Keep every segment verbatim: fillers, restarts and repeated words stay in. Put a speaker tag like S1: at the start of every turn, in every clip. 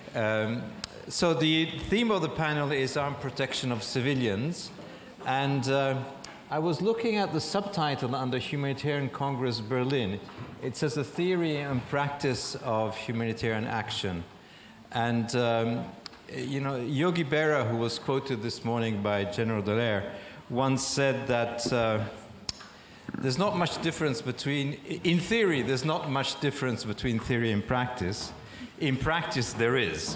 S1: Um, so the theme of the panel is armed protection of civilians. And uh, I was looking at the subtitle under Humanitarian Congress Berlin. It says the theory and practice of humanitarian action. And, um, you know, Yogi Berra, who was quoted this morning by General Dallaire, once said that uh, there's not much difference between, in theory, there's not much difference between theory and practice. In practice, there is.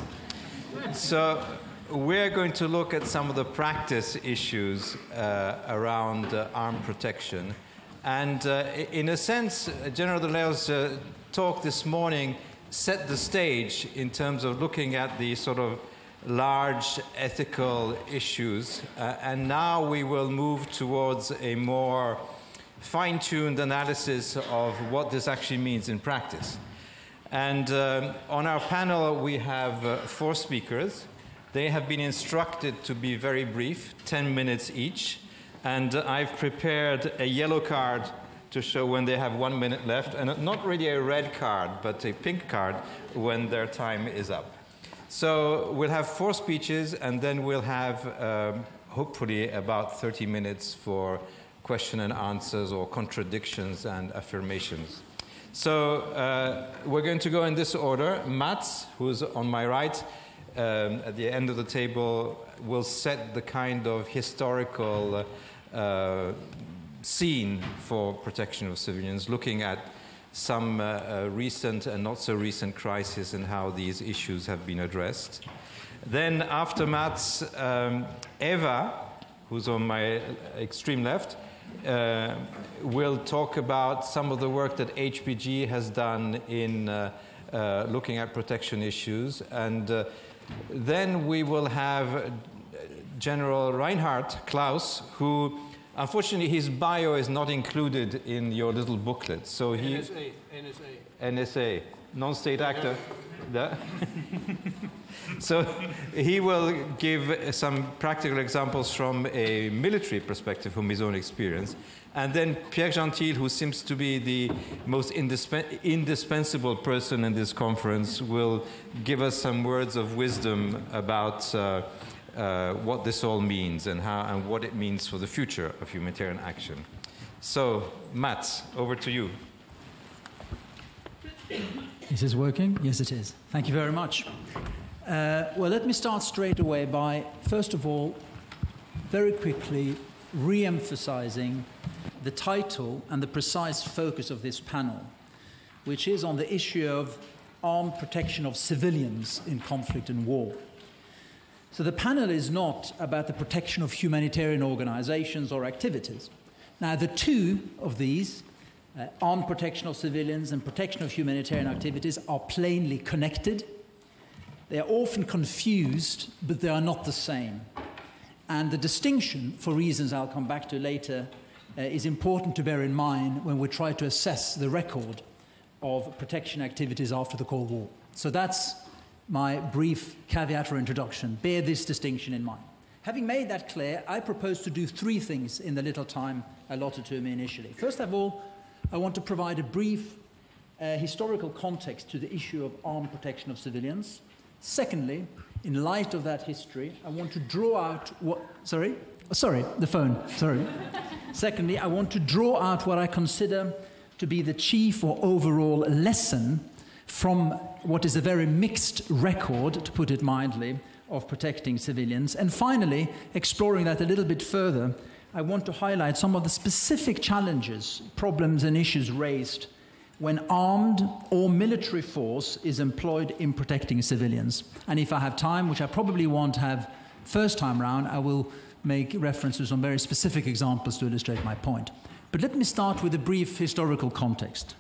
S1: So we're going to look at some of the practice issues uh, around uh, armed protection. And uh, in a sense, General Dallaire's uh, talk this morning set the stage in terms of looking at the sort of large ethical issues. Uh, and now we will move towards a more fine-tuned analysis of what this actually means in practice. And uh, on our panel, we have uh, four speakers. They have been instructed to be very brief, ten minutes each. And uh, I've prepared a yellow card to show when they have one minute left, and not really a red card, but a pink card when their time is up. So we'll have four speeches, and then we'll have, um, hopefully, about thirty minutes for question and answers or contradictions and affirmations. So uh, we're going to go in this order. Mats, who's on my right, um, at the end of the table, will set the kind of historical uh, scene for protection of civilians, looking at some uh, uh, recent and not so recent crises and how these issues have been addressed. Then after Mats, um, Eva, who's on my extreme left, uh, will talk about some of the work that H P G has done in uh, uh, looking at protection issues. And uh, then we will have General Reinhard Klaus, who unfortunately, his bio is not included in your little booklet. So he,
S2: N S A, N S A.
S1: N S A, non-state actor. Yeah. So he will give some practical examples from a military perspective, from his own experience. And then Pierre Gentil, who seems to be the most indisp indispensable person in this conference, will give us some words of wisdom about uh, Uh, what this all means and how and what it means for the future of humanitarian action. So, Mats, over to you.
S3: Is this working? Yes, it is. Thank you very much. Uh, well, let me start straight away by, first of all, very quickly re-emphasizing the title and the precise focus of this panel, which is on the issue of armed protection of civilians in conflict and war. So the panel is not about the protection of humanitarian organizations or activities. Now, the two of these, uh, armed protection of civilians and protection of humanitarian activities, are plainly connected. They are often confused, but they are not the same. And the distinction, for reasons I'll come back to later, uh, is important to bear in mind when we try to assess the record of protection activities after the Cold War. So that's my brief caveat or introduction. Bear this distinction in mind. Having made that clear, I propose to do three things in the little time allotted to me initially. First of all, I want to provide a brief uh, historical context to the issue of armed protection of civilians. Secondly, in light of that history, I want to draw out what... Sorry? Oh, sorry, the phone. Sorry. Secondly, I want to draw out what I consider to be the chief or overall lesson from what is a very mixed record, to put it mildly, of protecting civilians. And finally, exploring that a little bit further, I want to highlight some of the specific challenges, problems and issues raised when armed or military force is employed in protecting civilians. And if I have time, which I probably won't have first time round, I will make reference to some very specific examples to illustrate my point. But let me start with a brief historical context.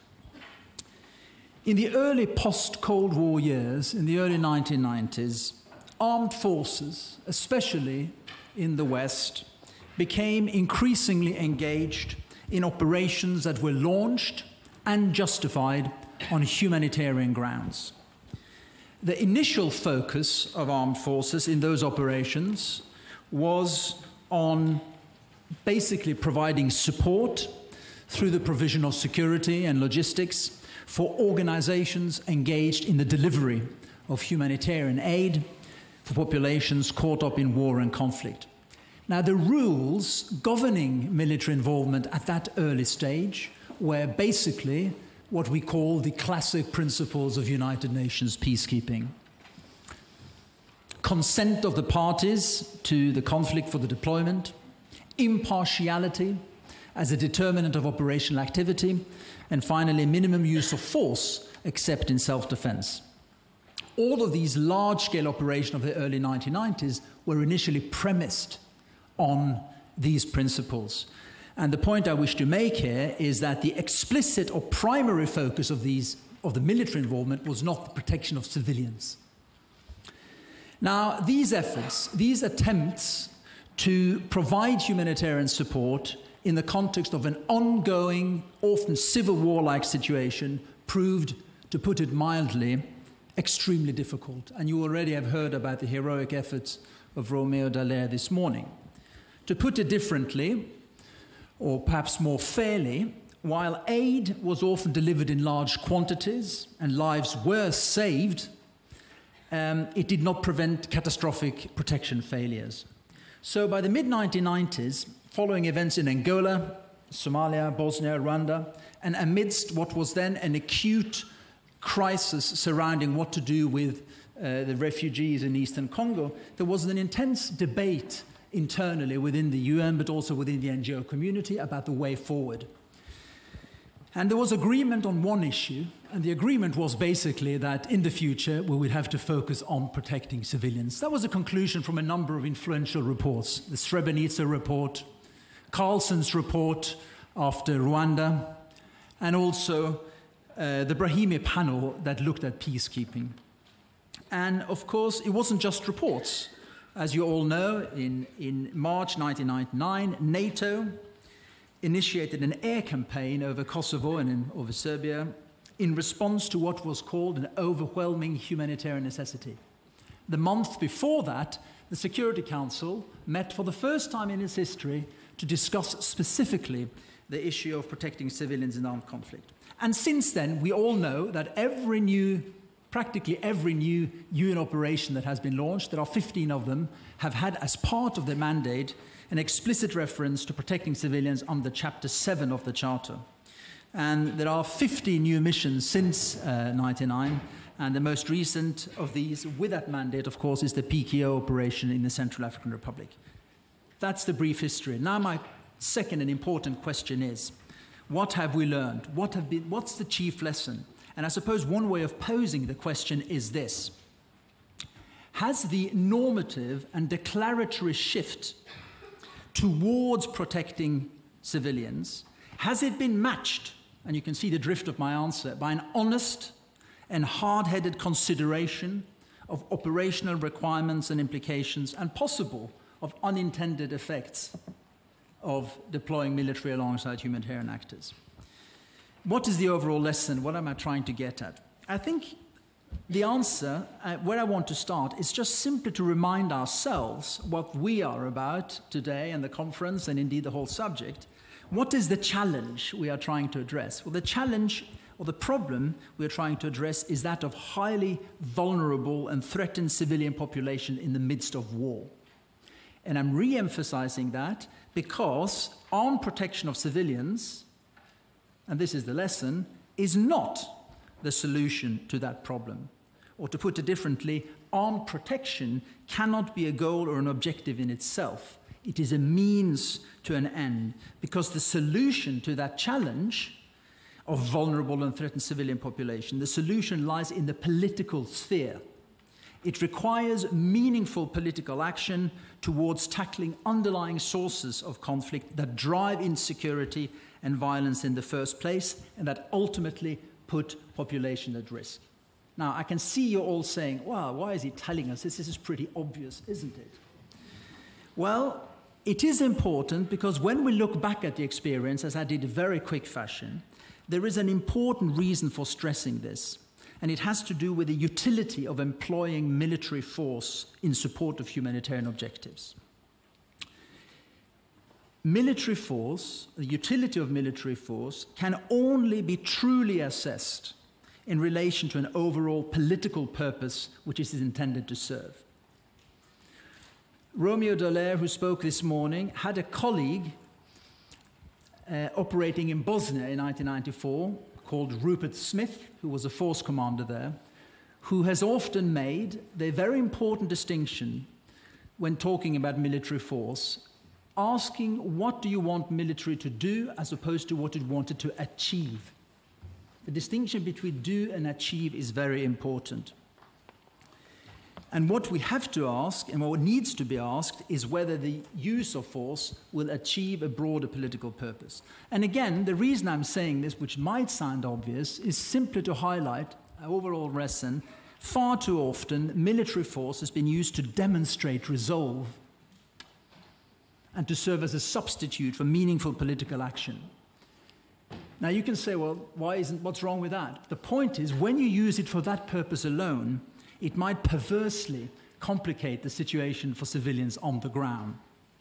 S3: In the early post-Cold War years, in the early nineteen nineties, armed forces, especially in the West, became increasingly engaged in operations that were launched and justified on humanitarian grounds. The initial focus of armed forces in those operations was on basically providing support through the provision of security and logistics for organizations engaged in the delivery of humanitarian aid for populations caught up in war and conflict. Now, the rules governing military involvement at that early stage were basically what we call the classic principles of United Nations peacekeeping. Consent of the parties to the conflict for the deployment, impartiality as a determinant of operational activity, and finally, minimum use of force except in self-defense. All of these large-scale operations of the early nineteen nineties were initially premised on these principles. And the point I wish to make here is that the explicit or primary focus of, these, of the military involvement was not the protection of civilians. Now, these efforts, these attempts to provide humanitarian support in the context of an ongoing, often civil war-like situation proved, to put it mildly, extremely difficult. And you already have heard about the heroic efforts of Romeo Dallaire this morning. To put it differently, or perhaps more fairly, while aid was often delivered in large quantities and lives were saved, um, it did not prevent catastrophic protection failures. So by the mid nineteen nineties, following events in Angola, Somalia, Bosnia, Rwanda, and amidst what was then an acute crisis surrounding what to do with uh, the refugees in eastern Congo, there was an intense debate internally within the U N, but also within the N G O community about the way forward. And there was agreement on one issue, and the agreement was basically that in the future we would have to focus on protecting civilians. That was a conclusion from a number of influential reports. The Srebrenica report, Carlson's report after Rwanda, and also uh, the Brahimi panel that looked at peacekeeping. And of course, it wasn't just reports. As you all know, in, in March nineteen ninety-nine, NATO initiated an air campaign over Kosovo and in, over Serbia in response to what was called an overwhelming humanitarian necessity. The month before that, the Security Council met for the first time in its history to discuss specifically the issue of protecting civilians in armed conflict. And since then, we all know that every new, practically every new U N operation that has been launched, there are fifteen of them, have had as part of their mandate an explicit reference to protecting civilians under Chapter seven of the Charter. And there are fifty new missions since uh, ninety-nine, and the most recent of these with that mandate, of course, is the P K O operation in the Central African Republic. That's the brief history. Now my second and important question is, what have we learned? What have been, what's the chief lesson? And I suppose one way of posing the question is this. Has the normative and declaratory shift towards protecting civilians, has it been matched, and you can see the drift of my answer, by an honest and hard-headed consideration of operational requirements and implications and possible of unintended effects of deploying military alongside humanitarian actors? What is the overall lesson? What am I trying to get at? I think the answer, uh, where I want to start, is just simply to remind ourselves what we are about today and the conference and indeed the whole subject. What is the challenge we are trying to address? Well, the challenge or the problem we are trying to address is that of highly vulnerable and threatened civilian population in the midst of war. And I'm re-emphasizing that because armed protection of civilians, and this is the lesson, is not the solution to that problem. Or to put it differently, armed protection cannot be a goal or an objective in itself. It is a means to an end, because the solution to that challenge of vulnerable and threatened civilian population, the solution lies in the political sphere. It requires meaningful political action towards tackling underlying sources of conflict that drive insecurity and violence in the first place, and that ultimately put population at risk. Now, I can see you all saying, wow, why is he telling us this? This is pretty obvious, isn't it? Well, it is important because when we look back at the experience, as I did in a very quick fashion, there is an important reason for stressing this, and it has to do with the utility of employing military force in support of humanitarian objectives. Military force, the utility of military force, can only be truly assessed in relation to an overall political purpose which it is intended to serve. Romeo Dallaire, who spoke this morning, had a colleague uh, operating in Bosnia in nineteen ninety-four called Rupert Smith, who was a force commander there, who has often made the very important distinction when talking about military force, asking what do you want military to do as opposed to what it wanted to achieve. The distinction between do and achieve is very important. And what we have to ask, and what needs to be asked, is whether the use of force will achieve a broader political purpose. And again, the reason I'm saying this, which might sound obvious, is simply to highlight an overall lesson. Far too often, military force has been used to demonstrate resolve and to serve as a substitute for meaningful political action. Now you can say, well, why isn't, what's wrong with that? The point is, when you use it for that purpose alone, it might perversely complicate the situation for civilians on the ground.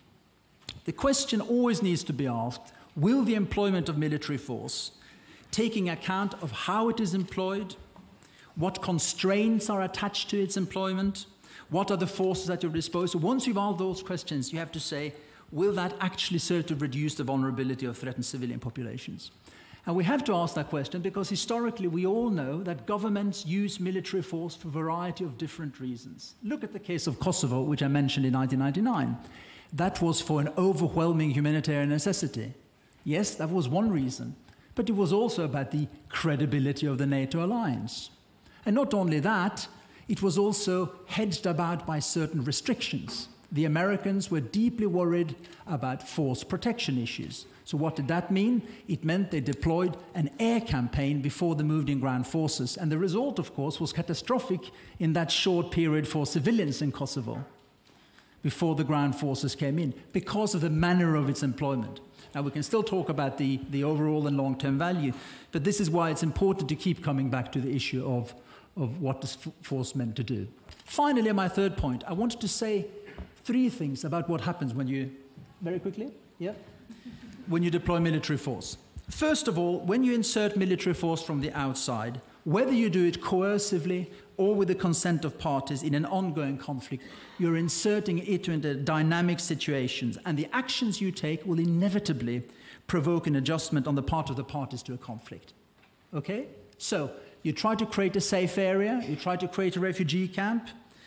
S3: The question always needs to be asked, will the employment of military force, taking account of how it is employed, what constraints are attached to its employment, what are the forces at your disposal? Once you've asked those questions, you have to say, will that actually serve to reduce the vulnerability of threatened civilian populations? And we have to ask that question because historically we all know that governments use military force for a variety of different reasons. Look at the case of Kosovo, which I mentioned in nineteen ninety-nine. That was for an overwhelming humanitarian necessity. Yes, that was one reason, but it was also about the credibility of the NATO alliance. And not only that, it was also hedged about by certain restrictions. The Americans were deeply worried about force protection issues. So what did that mean? It meant they deployed an air campaign before they moved in ground forces. And the result, of course, was catastrophic in that short period for civilians in Kosovo before the ground forces came in because of the manner of its employment. Now, we can still talk about the, the overall and long-term value, but this is why it's important to keep coming back to the issue of, of what is force meant to do. Finally, my third point, I wanted to say three things about what happens when you, very quickly, yeah, when you deploy military force. First of all, when you insert military force from the outside, whether you do it coercively or with the consent of parties in an ongoing conflict, you're inserting it into dynamic situations, and the actions you take will inevitably provoke an adjustment on the part of the parties to a conflict. Okay? So, you try to create a safe area, you try to create a refugee camp.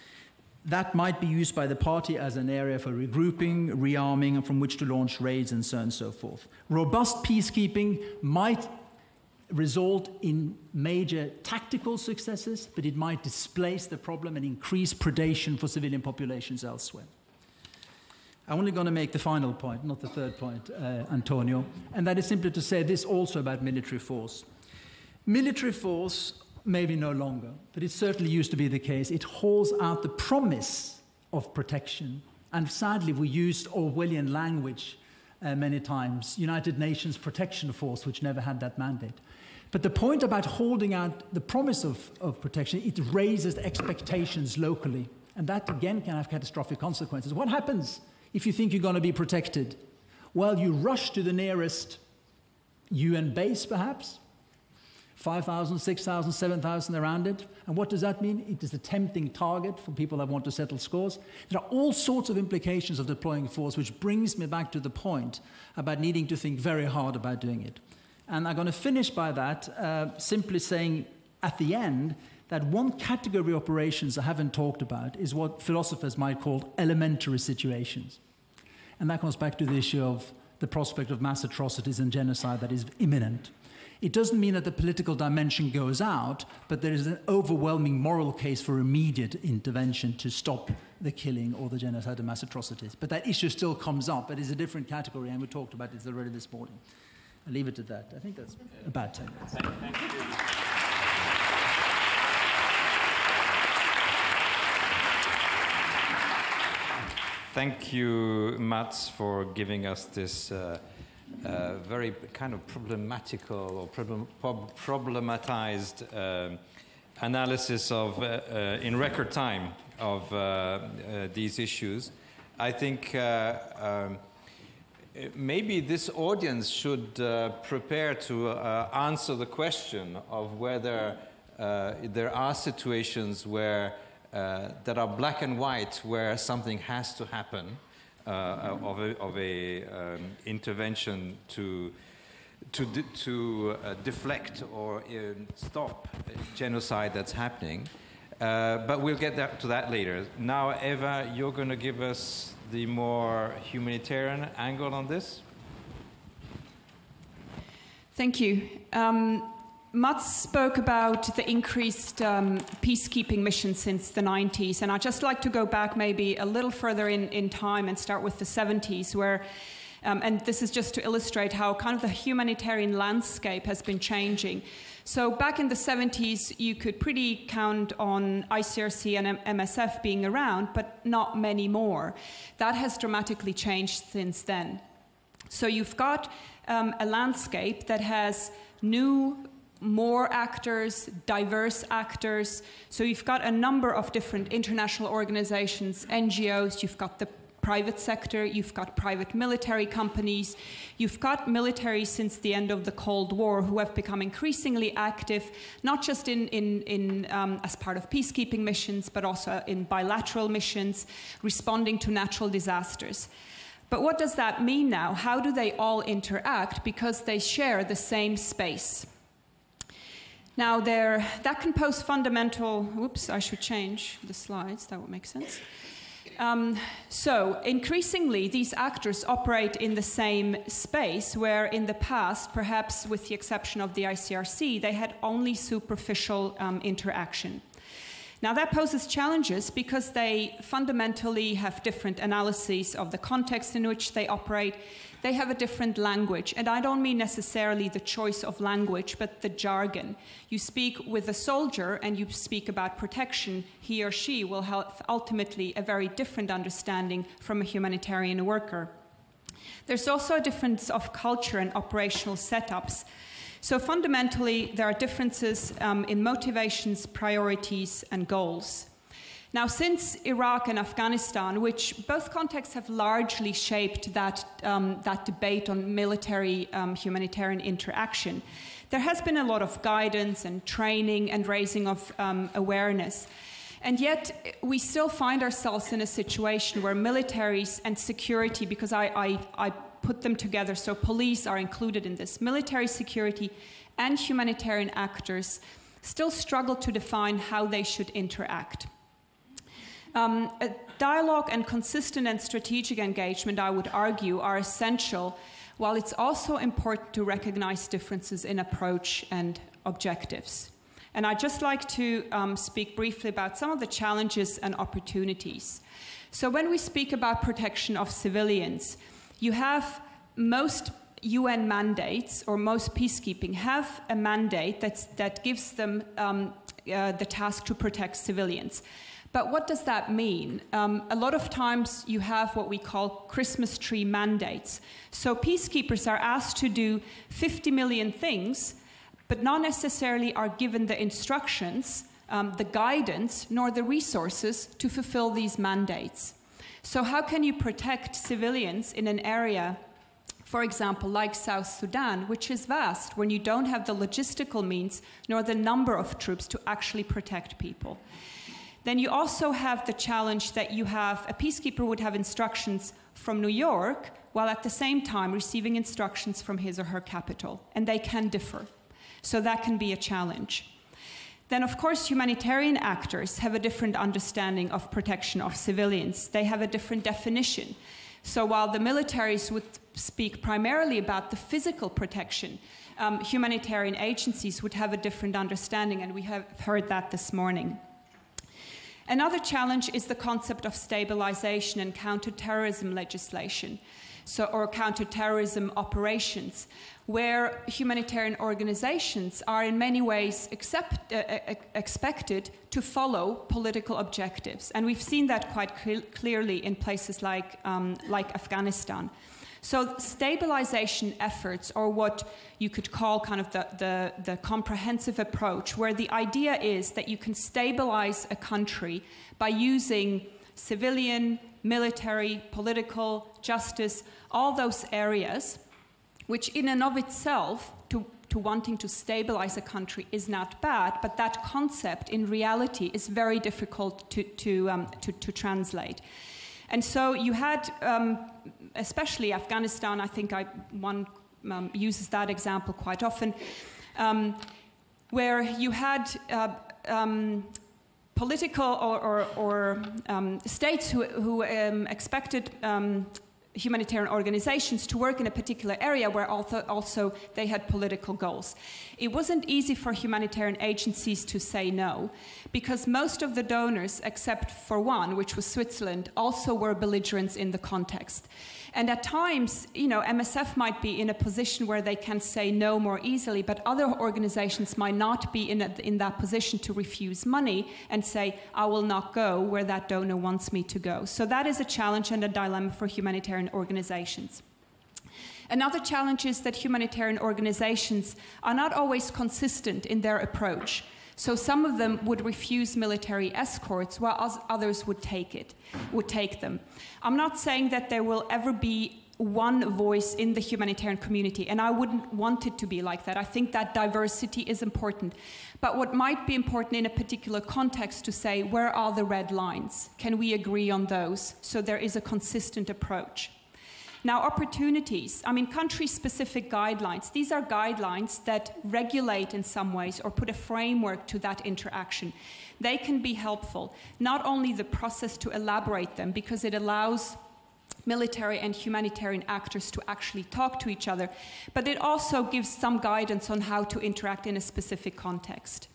S3: That might be used by the party as an area for regrouping, rearming, and from which to launch raids and so on and so forth. Robust peacekeeping might result in major tactical successes, but it might displace the problem and increase predation for civilian populations elsewhere. I'm only going to make the final point, not the third point, uh, Antonio, and that is simply to say this also about military force. Military force, maybe no longer, but it certainly used to be the case. It holds out the promise of protection. And sadly, we used Orwellian language uh, many times, United Nations Protection Force, which never had that mandate. But the point about holding out the promise of, of protection, it raises expectations locally. And that, again, can have catastrophic consequences. What happens if you think you're going to be protected? Well, you rush to the nearest U N base, perhaps, five thousand, six thousand, seven thousand around it. And what does that mean? It is a tempting target for people that want to settle scores. There are all sorts of implications of deploying force, which brings me back to the point about needing to think very hard about doing it. And I'm going to finish by that, uh, simply saying at the end that one category of operations I haven't talked about is what philosophers might call elementary situations. And that comes back to the issue of the prospect of mass atrocities and genocide that is imminent. It doesn't mean that the political dimension goes out, but there is an overwhelming moral case for immediate intervention to stop the killing or the genocide and mass atrocities. But that issue still comes up. It is a different category, and we talked about it already this morning. I'll leave it at that. I think that's about ten minutes.
S1: Thank you. Thank you, Mats, for giving us this uh, uh, very kind of problematical or problem, prob problematized uh, analysis of, uh, uh, in record time, of uh, uh, these issues. I think uh, um, maybe this audience should uh, prepare to uh, answer the question of whether uh, there are situations where uh, that are black and white, where something has to happen uh, of a, of a um, intervention to to de to uh, deflect or uh, stop genocide that's happening. Uh, but we'll get that, to that later. Now, Eva, you're going to give us the more humanitarian angle on this.
S2: Thank you. Um, Mats spoke about the increased um, peacekeeping missions since the nineties, and I'd just like to go back maybe a little further in, in time and start with the seventies, where, um, and this is just to illustrate how kind of the humanitarian landscape has been changing. So back in the seventies, you could pretty count on I C R C and M S F being around, but not many more. That has dramatically changed since then. So you've got um, a landscape that has new, more actors, diverse actors. So you've got a number of different international organizations, N G Os, you've got the private sector, you've got private military companies, you've got military since the end of the Cold War who have become increasingly active, not just in, in, in, um, as part of peacekeeping missions, but also in bilateral missions, responding to natural disasters. But what does that mean now? How do they all interact? Because they share the same space. Now, there, that can pose fundamental, oops, I should change the slides, that would make sense. Um, so, increasingly, these actors operate in the same space, where in the past, perhaps with the exception of the I C R C, they had only superficial um, interaction. Now, that poses challenges because they fundamentally have different analyses of the context in which they operate. They have a different language, and I don't mean necessarily the choice of language, but the jargon. You speak with a soldier and you speak about protection, he or she will have ultimately a very different understanding from a humanitarian worker. There's also a difference of culture and operational setups. So fundamentally, there are differences um, in motivations, priorities, and goals. Now, since Iraq and Afghanistan, which both contexts have largely shaped that, um, that debate on military um, humanitarian interaction, there has been a lot of guidance and training and raising of um, awareness. And yet, we still find ourselves in a situation where militaries and security, because I, I, I put them together, so police are included in this, military security and humanitarian actors still struggle to define how they should interact. Um, a dialogue and consistent and strategic engagement, I would argue, are essential, while it's also important to recognize differences in approach and objectives. And I'd just like to um, speak briefly about some of the challenges and opportunities. So when we speak about protection of civilians, you have most U N mandates, or most peacekeeping, have a mandate that's, that gives them um, uh, the task to protect civilians. But what does that mean? Um, a lot of times you have what we call Christmas tree mandates. So peacekeepers are asked to do fifty million things, but not necessarily are given the instructions, um, the guidance, nor the resources to fulfill these mandates. So how can you protect civilians in an area, for example, like South Sudan, which is vast, when you don't have the logistical means nor the number of troops to actually protect people? Then you also have the challenge that you have, a peacekeeper would have instructions from New York, while at the same time receiving instructions from his or her capital, and they can differ. So that can be a challenge. Then, of course, humanitarian actors have a different understanding of protection of civilians. They have a different definition. So while the militaries would speak primarily about the physical protection, um, humanitarian agencies would have a different understanding, and we have heard that this morning. Another challenge is the concept of stabilization and counterterrorism legislation, so, or counterterrorism operations, where humanitarian organizations are in many ways accept, uh, expected to follow political objectives. And we've seen that quite cl- clearly in places like, um, like Afghanistan. So stabilization efforts, or what you could call kind of the, the, the comprehensive approach, where the idea is that you can stabilize a country by using civilian, military, political, justice, all those areas, which in and of itself, to, to wanting to stabilize a country is not bad, but that concept in reality is very difficult to, to, um, to, to translate. And so you had, um, especially Afghanistan, I think I, one um, uses that example quite often, um, where you had uh, um, political or, or, or um, states who, who um, expected um, humanitarian organizations to work in a particular area where also, also they had political goals. It wasn't easy for humanitarian agencies to say no, because most of the donors, except for one, which was Switzerland, also were belligerents in the context. And at times, you know, M S F might be in a position where they can say no more easily, but other organizations might not be in, a, in that position to refuse money and say, I will not go where that donor wants me to go. So that is a challenge and a dilemma for humanitarian organizations. Another challenge is that humanitarian organizations are not always consistent in their approach. So some of them would refuse military escorts, while others would take it, would take them. I'm not saying that there will ever be one voice in the humanitarian community, and I wouldn't want it to be like that. I think that diversity is important. But what might be important in a particular context to say, where are the red lines? Can we agree on those so there is a consistent approach? Now, opportunities, I mean, country-specific guidelines. These are guidelines that regulate in some ways or put a framework to that interaction. They can be helpful, not only the process to elaborate them, because it allows military and humanitarian actors to actually talk to each other, but it also gives some guidance on how to interact in a specific context.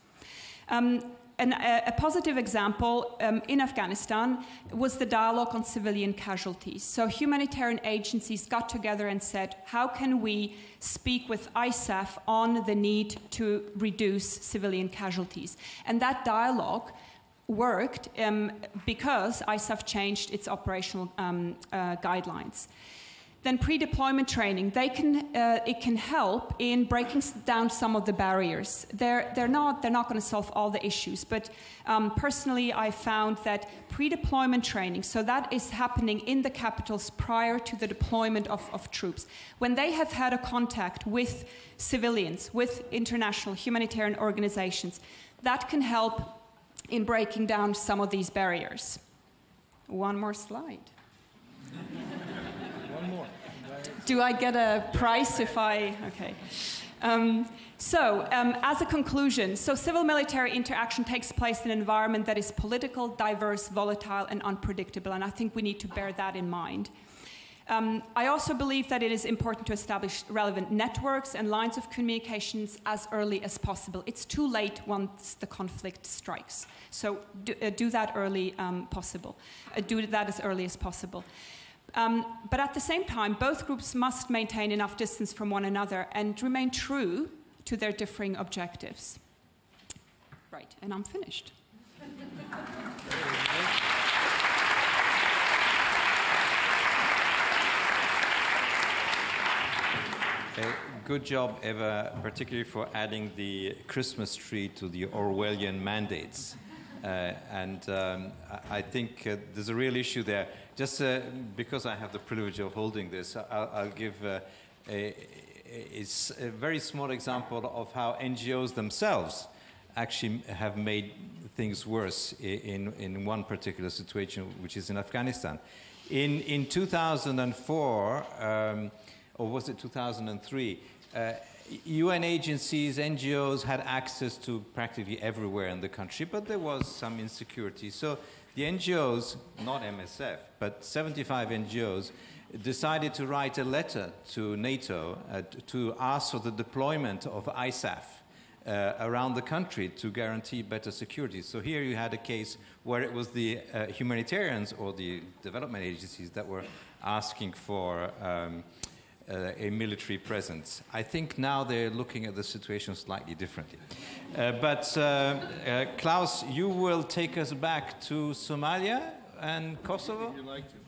S2: Um, An, a, a positive example um, in Afghanistan was the dialogue on civilian casualties. So humanitarian agencies got together and said, how can we speak with I S A F on the need to reduce civilian casualties? And that dialogue worked um, because I S A F changed its operational um, uh, guidelines. Then pre-deployment training, they can, uh, it can help in breaking down some of the barriers. They're, they're not, they're not going to solve all the issues, but um, personally I found that pre-deployment training, so that is happening in the capitals prior to the deployment of, of troops. When they have had a contact with civilians, with international humanitarian organizations, that can help in breaking down some of these barriers. One more slide. Do I get a prize if I, okay. Um, so, um, as a conclusion, so civil-military interaction takes place in an environment that is political, diverse, volatile, and unpredictable, and I think we need to bear that in mind. Um, I also believe that it is important to establish relevant networks and lines of communications as early as possible. It's too late once the conflict strikes. So do, uh, do that early um, possible. Uh, do that as early as possible. Um, but at the same time, both groups must maintain enough distance from one another and remain true to their differing objectives. Right, and I'm finished.
S1: Okay, good job, Eva, particularly for adding the Christmas tree to the Orwellian mandates. Uh, and um, I think uh, there's a real issue there. Just uh, because I have the privilege of holding this, I'll, I'll give uh, a, a, a very small example of how N G Os themselves actually have made things worse in, in one particular situation, which is in Afghanistan. In, in two thousand four, um, or was it two thousand three, uh, U N agencies, N G Os had access to practically everywhere in the country, but there was some insecurity. So the N G Os, not M S F, but seventy-five N G Os, decided to write a letter to NATO uh, to ask for the deployment of I S A F uh, around the country to guarantee better security. So here you had a case where it was the uh, humanitarians or the development agencies that were asking for um, Uh, a military presence. I think now they're looking at the situation slightly differently. Uh, but uh, uh, Klaus, you will take us back to Somalia and Kosovo?
S4: Would you like to?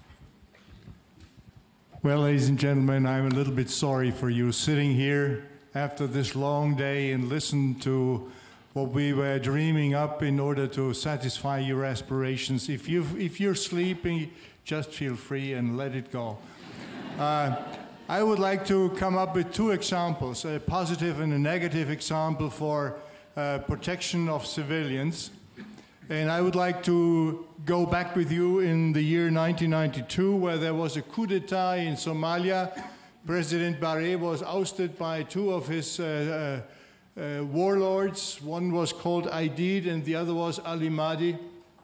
S4: Well, ladies and gentlemen, I'm a little bit sorry for you sitting here after this long day and listen to what we were dreaming up in order to satisfy your aspirations. If, you, if you're sleeping, just feel free and let it go. Uh, I would like to come up with two examples, a positive and a negative example for uh, protection of civilians. And I would like to go back with you in the year nineteen ninety-two, where there was a coup d'etat in Somalia. President Barre was ousted by two of his uh, uh, uh, warlords. One was called Aidid and the other was Ali Mahdi.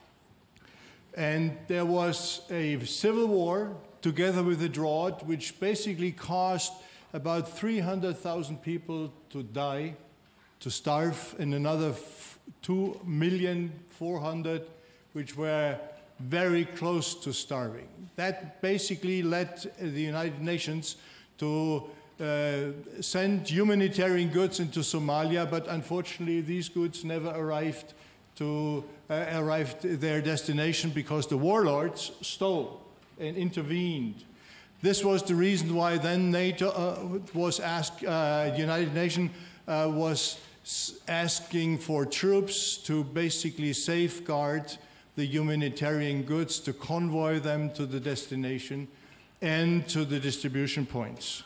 S4: And there was a civil war together with a drought, which basically caused about three hundred thousand people to die, to starve, and another two million four hundred which were very close to starving. That basically led the United Nations to uh, send humanitarian goods into Somalia, but unfortunately these goods never arrived to uh, arrived at their destination because the warlords stole and intervened. This was the reason why then NATO uh, was asked, uh, the United Nations uh, was asking for troops to basically safeguard the humanitarian goods, to convoy them to the destination and to the distribution points.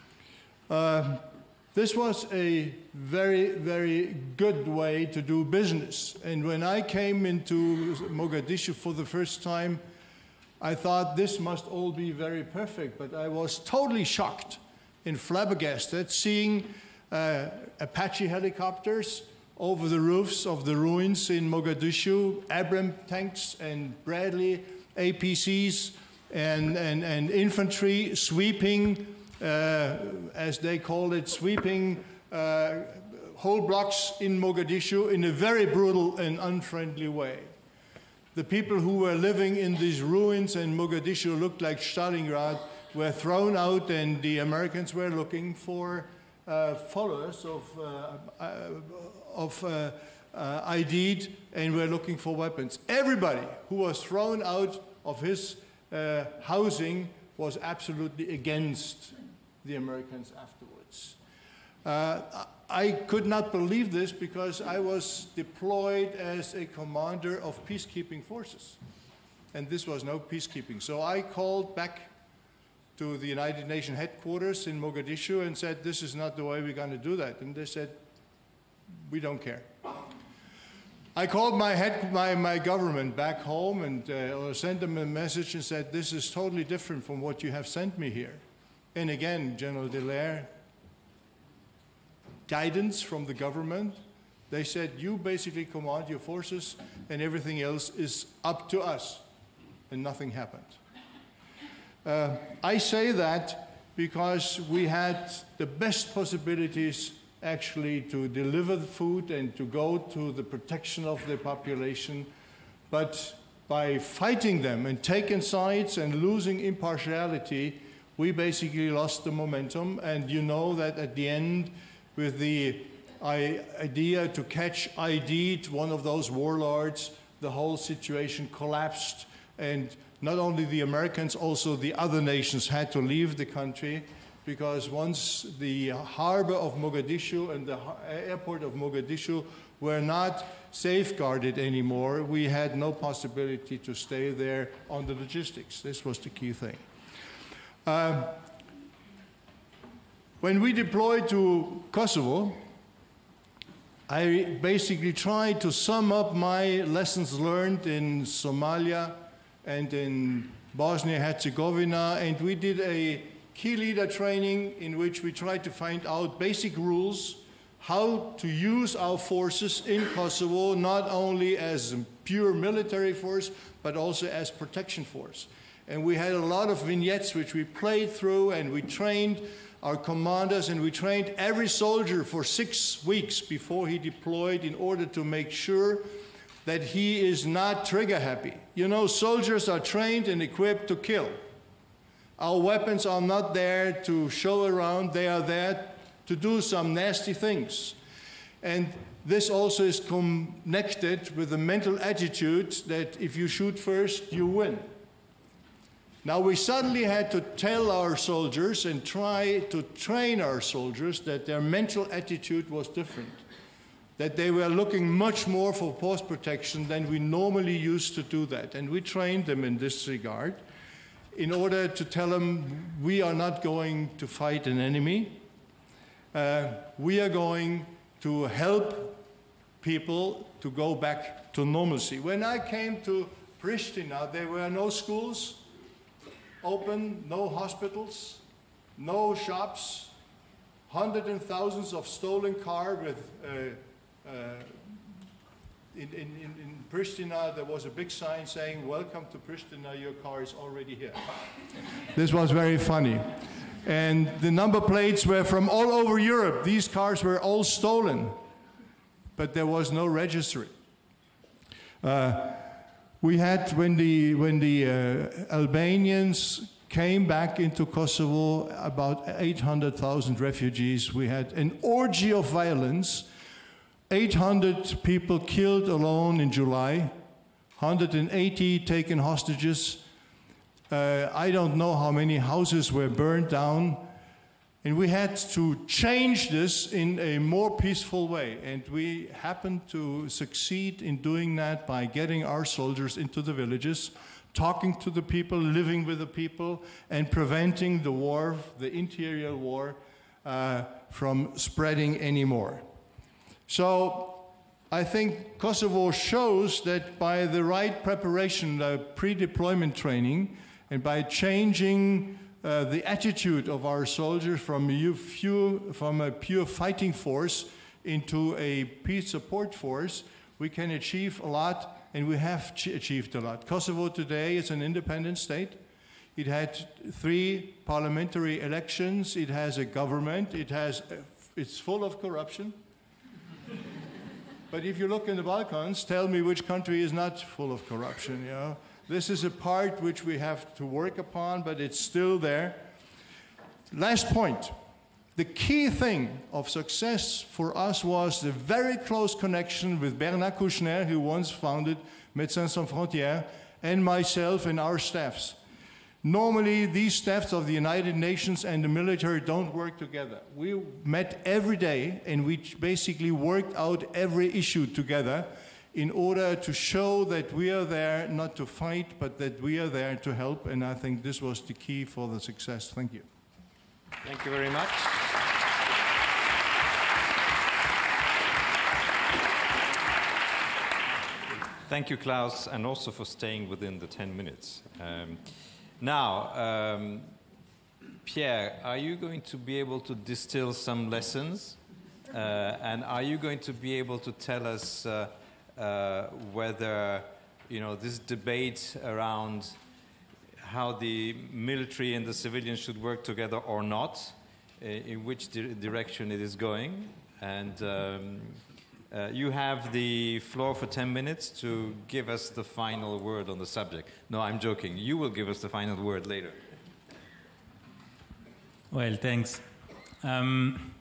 S4: Uh, this was a very, very good way to do business. And when I came into Mogadishu for the first time, I thought this must all be very perfect, but I was totally shocked and flabbergasted seeing uh, Apache helicopters over the roofs of the ruins in Mogadishu, Abrams tanks and Bradley A P Cs and, and, and infantry sweeping, uh, as they call it, sweeping uh, whole blocks in Mogadishu in a very brutal and unfriendly way. The people who were living in these ruins in Mogadishu looked like Stalingrad, were thrown out, and the Americans were looking for uh, followers of, uh, uh, of uh, uh, Aidid, and were looking for weapons. Everybody who was thrown out of his uh, housing was absolutely against the Americans afterwards. Uh, I could not believe this because I was deployed as a commander of peacekeeping forces. And this was no peacekeeping. So I called back to the United Nations headquarters in Mogadishu and said, this is not the way we're going to do that. And they said, we don't care. I called my, head, my, my government back home and uh, sent them a message and said, this is totally different from what you have sent me here. And again, General Dallaire, guidance from the government. They said, you basically command your forces and everything else is up to us. And nothing happened. Uh, I say that because we had the best possibilities actually to deliver the food and to go to the protection of the population. But by fighting them and taking sides and losing impartiality, we basically lost the momentum. And you know that at the end, with the idea to catch Aidid, one of those warlords, the whole situation collapsed. And not only the Americans, also the other nations had to leave the country, because once the harbor of Mogadishu and the airport of Mogadishu were not safeguarded anymore, we had no possibility to stay there on the logistics. This was the key thing. Uh, When we deployed to Kosovo, I basically tried to sum up my lessons learned in Somalia and in Bosnia-Herzegovina, and we did a key leader training in which we tried to find out basic rules, how to use our forces in Kosovo, not only as a pure military force, but also as protection force. And we had a lot of vignettes which we played through, and we trained our commanders, and we trained every soldier for six weeks before he deployed in order to make sure that he is not trigger happy. You know, soldiers are trained and equipped to kill. Our weapons are not there to show around, they are there to do some nasty things. And this also is connected with the mental attitude that if you shoot first, you win. Now, we suddenly had to tell our soldiers and try to train our soldiers that their mental attitude was different, that they were looking much more for post protection than we normally used to do that. And we trained them in this regard. in order to tell them we are not going to fight an enemy. Uh, we are going to help people to go back to normalcy. When I came to Pristina, there were no schools open, no hospitals, no shops, hundreds and thousands of stolen cars with uh, uh, in, in, in Pristina there was a big sign saying, "Welcome to Pristina, your car is already here." This was very funny. And the number plates were from all over Europe. These cars were all stolen, but there was no registry. Uh, we had, when the, when the uh, Albanians came back into Kosovo, about eight hundred thousand refugees, we had an orgy of violence. eight hundred people killed alone in July, one hundred eighty taken hostages. Uh, I don't know how many houses were burned down. And we had to change this in a more peaceful way. And we happened to succeed in doing that by getting our soldiers into the villages, talking to the people, living with the people, and preventing the war, the interior war, uh, from spreading anymore. So I think Kosovo shows that by the right preparation, the pre-deployment training, and by changing uh, the attitude of our soldiers from a, few, from a pure fighting force into a peace support force, we can achieve a lot, and we have achieved a lot. Kosovo today is an independent state. It had three parliamentary elections. It has a government. It has, it's full of corruption. But if you look in the Balkans, tell me which country is not full of corruption, you know? This is a part which we have to work upon, but it's still there. Last point. The key thing of success for us was the very close connection with Bernard Kouchner, who once founded Médecins Sans Frontières, and myself and our staffs. Normally, these staffs of the United Nations and the military don't work together. We met every day, and we basically worked out every issue together in order to show that we are there not to fight, but that we are there to help, and I think this was the key for the success. Thank you.
S1: Thank you very much. Thank you, Klaus, and also for staying within the ten minutes. Um, now, um, Pierre, are you going to be able to distill some lessons? Uh, and are you going to be able to tell us uh, uh, whether, you know, this debate around how the military and the civilians should work together or not, in which di direction it is going? And um, uh, you have the floor for ten minutes to give us the final word on the subject. No, I'm joking. You will give us the final word later.
S5: Well, thanks. Um,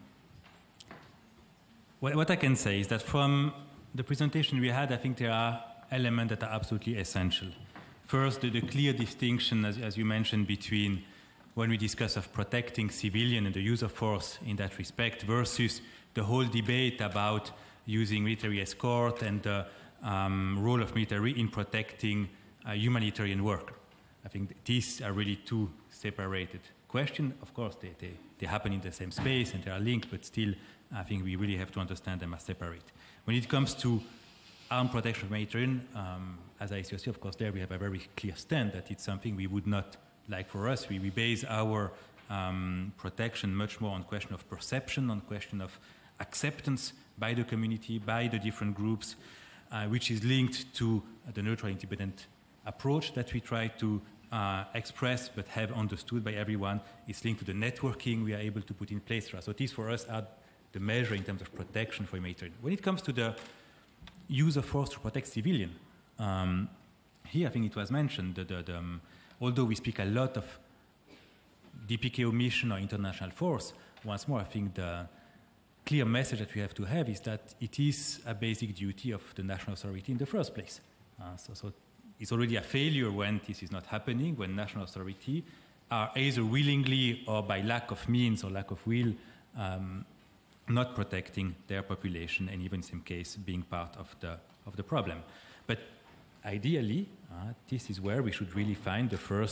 S5: what, what I can say is that from the presentation we had, I think there are elements that are absolutely essential. First, the, the clear distinction, as, as you mentioned, between when we discuss of protecting civilian and the use of force in that respect versus the whole debate about using military escort and the um, role of military in protecting uh, humanitarian work. I think these are really two separated questions. Of course, they, they, they happen in the same space and they are linked, but still, I think we really have to understand them as separate. When it comes to armed protection of Mediterranean, um, as I C O C, of course, there we have a very clear stand that it's something we would not like for us. We, we base our um, protection much more on question of perception, on question of acceptance by the community, by the different groups, uh, which is linked to uh, the neutral independent approach that we try to uh, express but have understood by everyone. It's linked to the networking we are able to put in place. So these for us are the measure in terms of protection for Mediterranean. When it comes to the use of force to protect civilian, um, here I think it was mentioned that the, the, um, although we speak a lot of D P K O mission or international force, once more I think the clear message that we have to have is that it is a basic duty of the national authority in the first place. Uh, so, so it's already a failure when this is not happening, when national authority are either willingly or by lack of means or lack of will um, not protecting their population, and even in some case being part of the, of the problem. But ideally, uh, this is where we should really find the first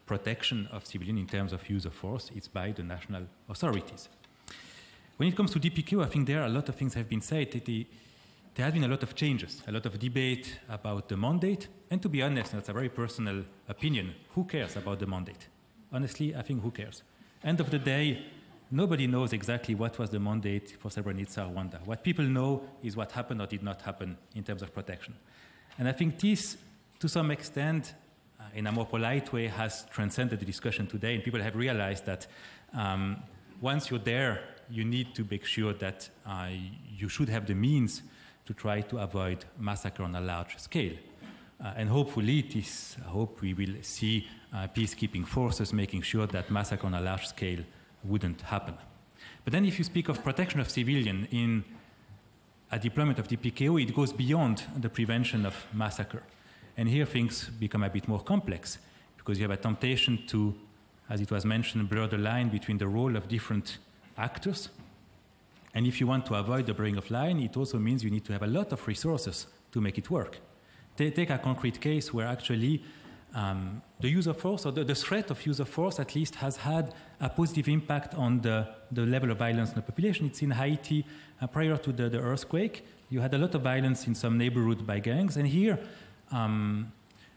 S5: protection of civilians in terms of use of force, it's by the national authorities. When it comes to D P K O, I think there are a lot of things have been said. The, there has been a lot of changes, a lot of debate about the mandate. And to be honest, that's a very personal opinion. Who cares about the mandate? Honestly, I think who cares? End of the day, nobody knows exactly what was the mandate for Srebrenica or Rwanda. What people know is what happened or did not happen in terms of protection. And I think this, to some extent, uh, in a more polite way, has transcended the discussion today. And people have realized that um, once you're there, you need to make sure that uh, you should have the means to try to avoid massacre on a large scale. Uh, and hopefully, this, I hope we will see uh, peacekeeping forces making sure that massacre on a large scale wouldn't happen. But then if you speak of protection of civilians in a deployment of D P K O, it goes beyond the prevention of massacre. And here things become a bit more complex, because you have a temptation to, as it was mentioned, blur the line between the role of different actors. And if you want to avoid the blurring of line, it also means you need to have a lot of resources to make it work. Take a concrete case where actually um, the use of force, or the, the threat of use of force at least, has had a positive impact on the, the level of violence in the population. It's in Haiti, uh, prior to the, the earthquake, you had a lot of violence in some neighborhoods by gangs. And here, um,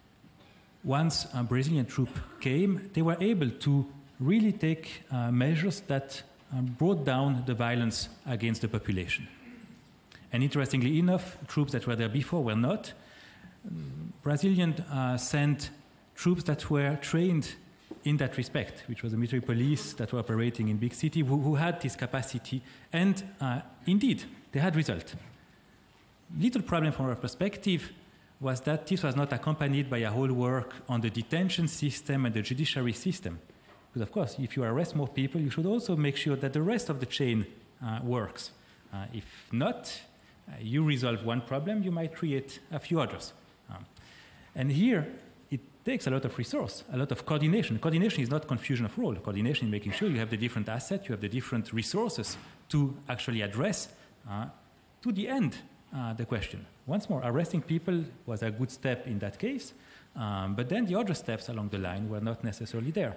S5: once a Brazilian troop came, they were able to really take uh, measures that um, brought down the violence against the population. And interestingly enough, troops that were there before were not. Brazilians uh, sent troops that were trained in that respect, which was the military police that were operating in big cities, who, who had this capacity. And uh, indeed, they had result. Little problem from our perspective was that this was not accompanied by a whole work on the detention system and the judiciary system. Because, of course, if you arrest more people, you should also make sure that the rest of the chain uh, works. Uh, if not, uh, you resolve one problem, you might create a few others. Um, and here, it takes a lot of resource, a lot of coordination. Coordination is not confusion of role. Coordination is making sure you have the different assets, you have the different resources to actually address, uh, to the end, uh, the question. Once more, arresting people was a good step in that case, um, but then the other steps along the line were not necessarily there.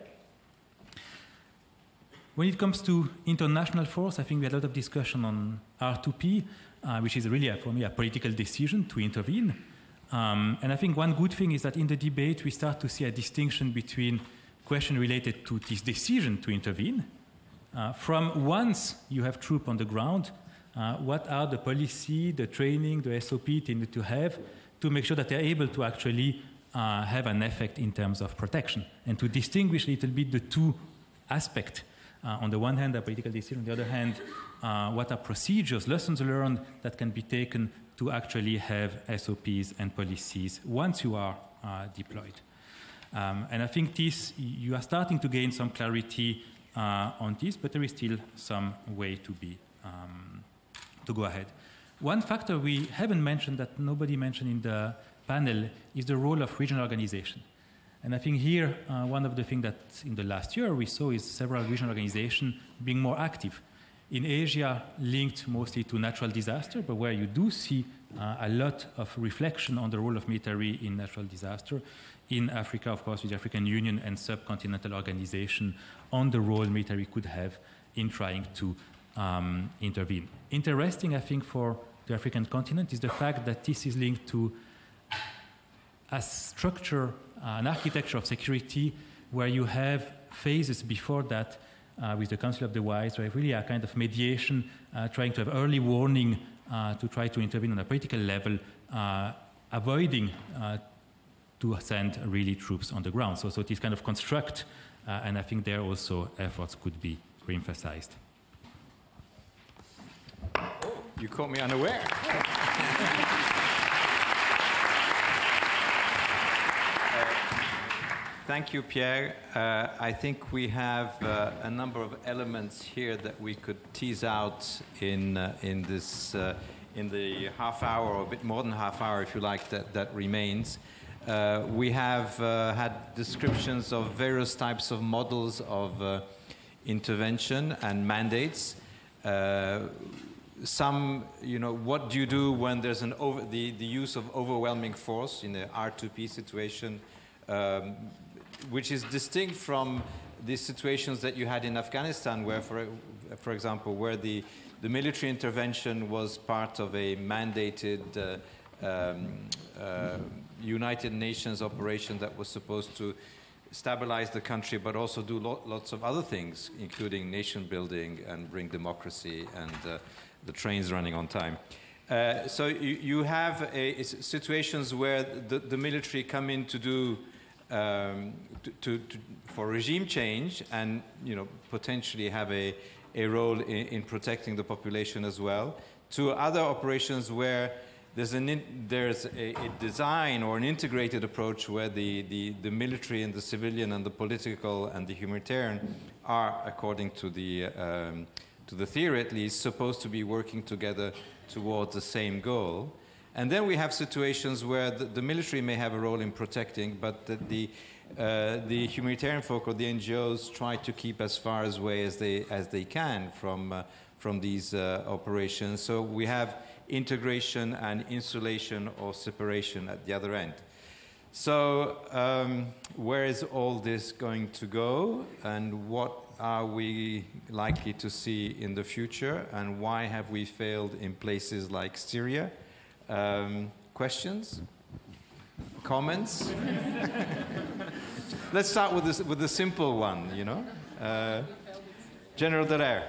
S5: When it comes to international force, I think we had a lot of discussion on R two P, uh, which is really, a, for me, a political decision to intervene. Um, and I think one good thing is that in the debate, we start to see a distinction between questions related to this decision to intervene, uh, from once you have troops on the ground, uh, what are the policy, the training, the S O P they need to have to make sure that they're able to actually uh, have an effect in terms of protection, and to distinguish a little bit the two aspects. Uh, on the one hand, a political decision, on the other hand, uh, what are procedures, lessons learned that can be taken to actually have S O Ps and policies once you are uh, deployed. Um, and I think this, you are starting to gain some clarity uh, on this, but there is still some way to be, um, to go ahead. One factor we haven't mentioned that nobody mentioned in the panel is the role of regional organization. And I think here, uh, one of the things that in the last year we saw is several regional organizations being more active. In Asia, linked mostly to natural disaster, but where you do see uh, a lot of reflection on the role of military in natural disaster. In Africa, of course, with the African Union and subcontinental organization on the role military could have in trying to um, intervene. Interesting, I think, for the African continent is the fact that this is linked to a structure, uh, an architecture of security where you have phases before that uh, with the Council of the Wise, where really a kind of mediation, uh, trying to have early warning uh, to try to intervene on a political level, uh, avoiding uh, to send really troops on the ground. So, so this kind of construct, uh, and I think there also efforts could be re-emphasized.
S1: Oh, you caught me unaware. Thank you, Pierre. Uh, I think we have uh, a number of elements here that we could tease out in uh, in this uh, in the half hour, or a bit more than half hour, if you like, that that remains. Uh, we have uh, had descriptions of various types of models of uh, intervention and mandates. Uh, some, you know, what do you do when there's an over the the use of overwhelming force in the R two P situation? Um, which is distinct from the situations that you had in Afghanistan, where, for, for example, where the, the military intervention was part of a mandated uh, um, uh, United Nations operation that was supposed to stabilize the country, but also do lo lots of other things, including nation building and bring democracy and uh, the trains running on time. Uh, so you, you have a, situations where the, the military come in to do um, to, to, to, for regime change, and you know potentially have a, a role in, in protecting the population as well. To other operations where there's, an in, there's a, a design or an integrated approach where the, the, the military and the civilian and the political and the humanitarian are, according to the um, to the theory at least, supposed to be working together towards the same goal. And then we have situations where the, the military may have a role in protecting, but the, the, uh, the humanitarian folk or the N G Os try to keep as far away as they, as they can from, uh, from these uh, operations. So we have integration and insulation or separation at the other end. So um, where is all this going to go, and what are we likely to see in the future, and why have we failed in places like Syria? Um, questions? Comments? Let's start with, this, with the simple one, you know. Uh, General Dallaire.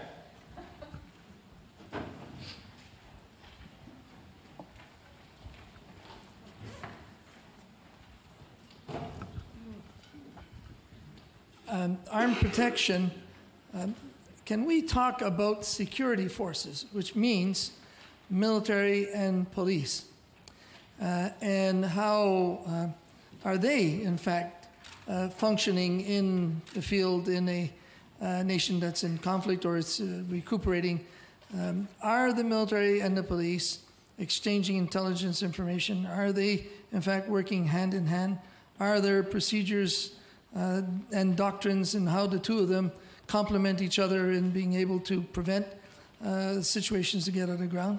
S6: Um, armed protection, um, can we talk about security forces, which means military and police, uh, and how uh, are they, in fact, uh, functioning in the field in a uh, nation that's in conflict or it's uh, recuperating? Um, are the military and the police exchanging intelligence information? Are they, in fact, working hand in hand? Are there procedures Uh, and doctrines, and how the two of them complement each other in being able to prevent uh, situations to get on the ground?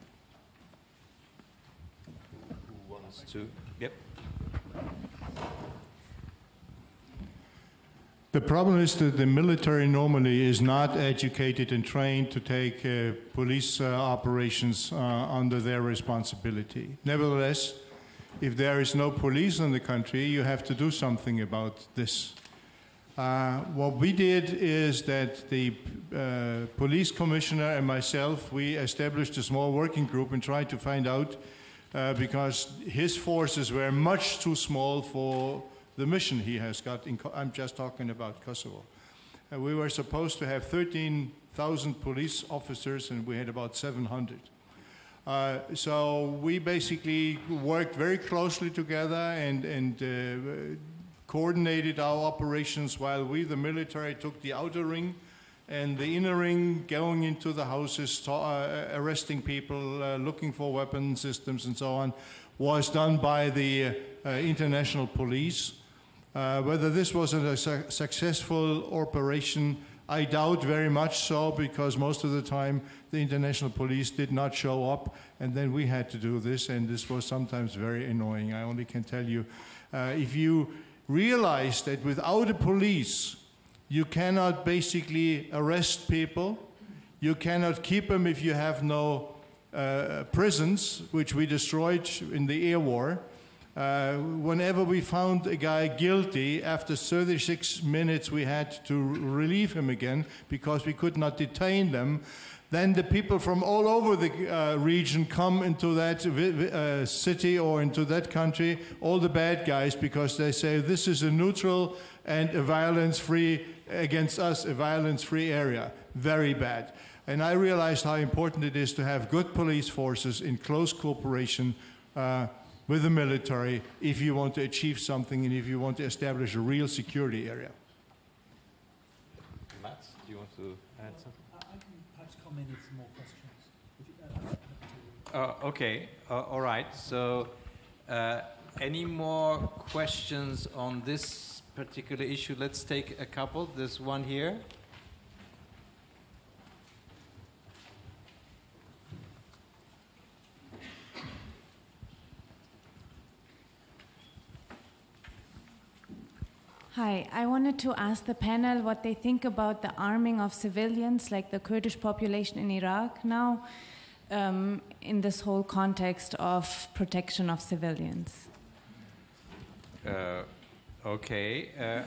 S1: Who wants to? Yep.
S4: The problem is that the military normally is not educated and trained to take uh, police uh, operations uh, under their responsibility. Nevertheless, if there is no police in the country, you have to do something about this. Uh, what we did is that the uh, police commissioner and myself, we established a small working group and tried to find out, uh, because his forces were much too small for the mission he has got. In, I'm just talking about Kosovo. Uh, we were supposed to have thirteen thousand police officers, and we had about seven hundred. Uh, so we basically worked very closely together and, and uh, coordinated our operations, while we, the military, took the outer ring, and the inner ring, going into the houses, uh, arresting people, uh, looking for weapon systems and so on, was done by the uh, uh, international police. Uh, whether this was a su successful operation, I doubt very much so, because most of the time the international police did not show up, and then we had to do this, and this was sometimes very annoying. I only can tell you, uh, if you realize that without a police, you cannot basically arrest people, you cannot keep them if you have no uh, prisons, which we destroyed in the air war. Uh, whenever we found a guy guilty, after thirty-six minutes we had to relieve him again because we could not detain them. Then the people from all over the uh, region come into that uh, city or into that country, all the bad guys, because they say this is a neutral and a violence-free, against us, a violence-free area. Very bad. And I realized how important it is to have good police forces in close cooperation uh, with the military if you want to achieve something and if you want to establish a real security area.
S1: Mats, do you want to add something?
S3: I can perhaps comment on some more questions. If you, uh,
S1: uh, okay, uh, all right. So, uh, any more questions on this particular issue? Let's take a couple. There's one here.
S7: Hi, I wanted to ask the panel what they think about the arming of civilians, like the Kurdish population in Iraq now, um, in this whole context of protection of civilians.
S1: Uh, okay. Uh,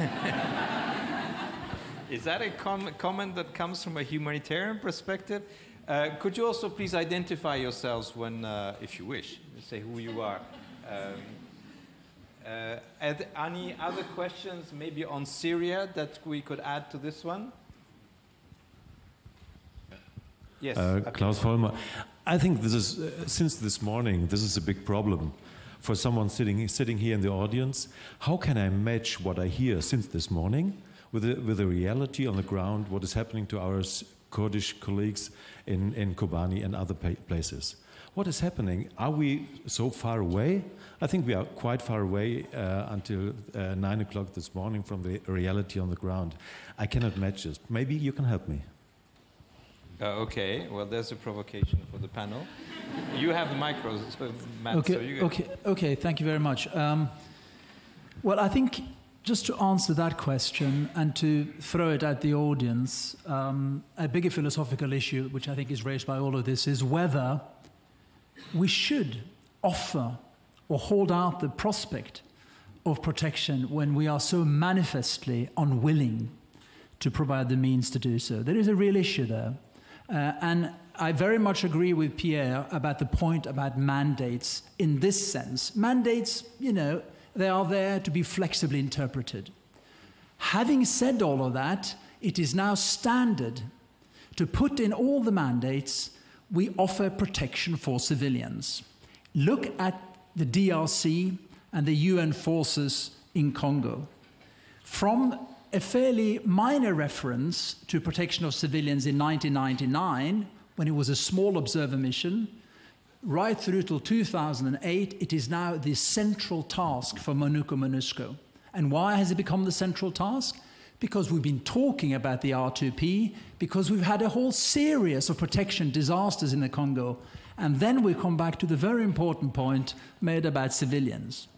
S1: is that a com comment that comes from a humanitarian perspective? Uh, could you also please identify yourselves when, uh, if you wish, say who you are? Um, Uh, any other questions maybe on Syria that we could add to this one? Yes.
S8: Uh, Klaus Vollmer. I think this is, uh, since this morning, this is a big problem for someone sitting, sitting here in the audience. How can I match what I hear since this morning with the, with the reality on the ground, what is happening to our Kurdish colleagues in, in Kobani and other places? What is happening? Are we so far away? I think we are quite far away uh, until uh, nine o'clock this morning from the reality on the ground. I cannot match this. Maybe you can help me.
S1: Uh, okay, well, there's a provocation for the panel. You have the micros, so Matt.
S3: Okay,
S1: so you
S3: okay, okay, thank you very much. Um, well, I think just to answer that question and to throw it at the audience, um, a bigger philosophical issue, which I think is raised by all of this, is whether we should offer or hold out the prospect of protection when we are so manifestly unwilling to provide the means to do so. There is a real issue there. Uh, and I very much agree with Pierre about the point about mandates in this sense. Mandates, you know, they are there to be flexibly interpreted. Having said all of that, it is now standard to put in all the mandates we offer protection for civilians. Look at the D R C and the U N forces in Congo. From a fairly minor reference to protection of civilians in nineteen ninety-nine, when it was a small observer mission, right through till two thousand eight, it is now the central task for MONUSCO MONUSCO. And why has it become the central task? Because we've been talking about the R two P, because we've had a whole series of protection disasters in the Congo. And then we come back to the very important point made about civilians.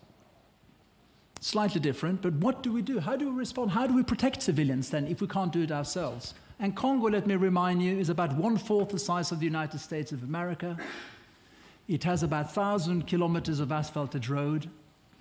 S3: Slightly different, but what do we do? How do we respond? How do we protect civilians then if we can't do it ourselves? And Congo, let me remind you, is about one-fourth the size of the United States of America. It has about one thousand kilometers of asphalted road.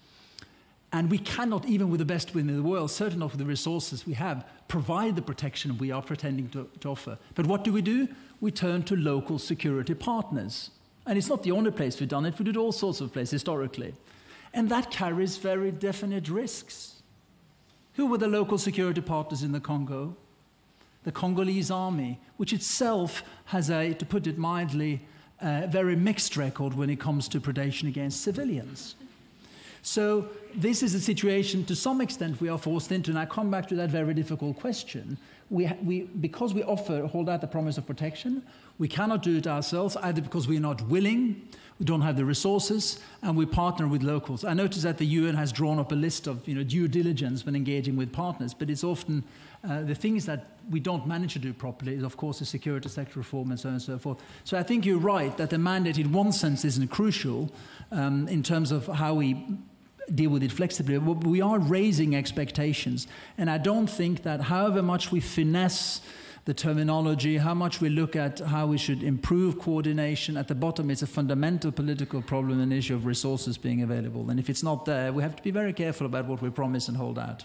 S3: And we cannot, even with the best wind in the world, certainly not with the resources we have, provide the protection we are pretending to, to offer. But what do we do? We turn to local security partners. And it's not the only place we've done it. We did all sorts of places historically. And that carries very definite risks. Who were the local security partners in the Congo? The Congolese army, which itself has a, to put it mildly, a very mixed record when it comes to predation against civilians. So this is a situation, to some extent, we are forced into, and I come back to that very difficult question. We, we, because we offer, hold out the promise of protection, we cannot do it ourselves, either because we are not willing, we don't have the resources, and we partner with locals. I notice that the U N has drawn up a list of you know, due diligence when engaging with partners, but it's often uh, the things that we don't manage to do properly is, of course, the security sector reform and so on and so forth. So I think you're right that the mandate, in one sense, isn't crucial um, in terms of how we deal with it flexibly. We are raising expectations, and I don't think that however much we finesse the terminology, how much we look at how we should improve coordination, at the bottom it's a fundamental political problem, an issue of resources being available. And if it's not there, we have to be very careful about what we promise and hold out.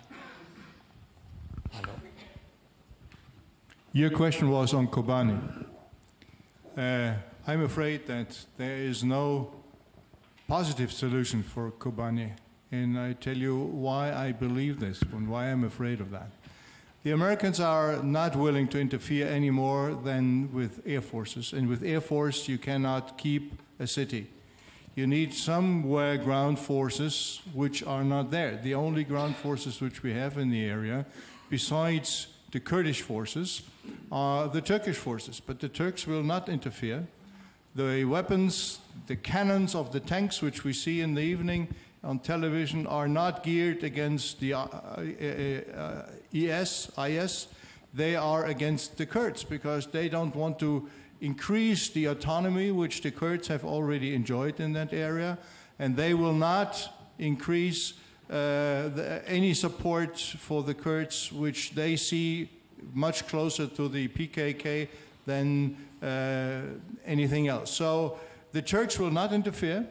S4: Your question was on Kobani. Uh, I'm afraid that there is no positive solution for Kobani. And I tell you why I believe this and why I'm afraid of that. The Americans are not willing to interfere any more than with air forces. And with air force, you cannot keep a city. You need somewhere ground forces which are not there. The only ground forces which we have in the area, besides the Kurdish forces, are the Turkish forces. But the Turks will not interfere. The weapons, the cannons of the tanks which we see in the evening on television are not geared against the uh, uh, uh, I S. They are against the Kurds because they don't want to increase the autonomy which the Kurds have already enjoyed in that area, and they will not increase uh, the, any support for the Kurds, which they see much closer to the P K K than uh, anything else. So the church will not interfere.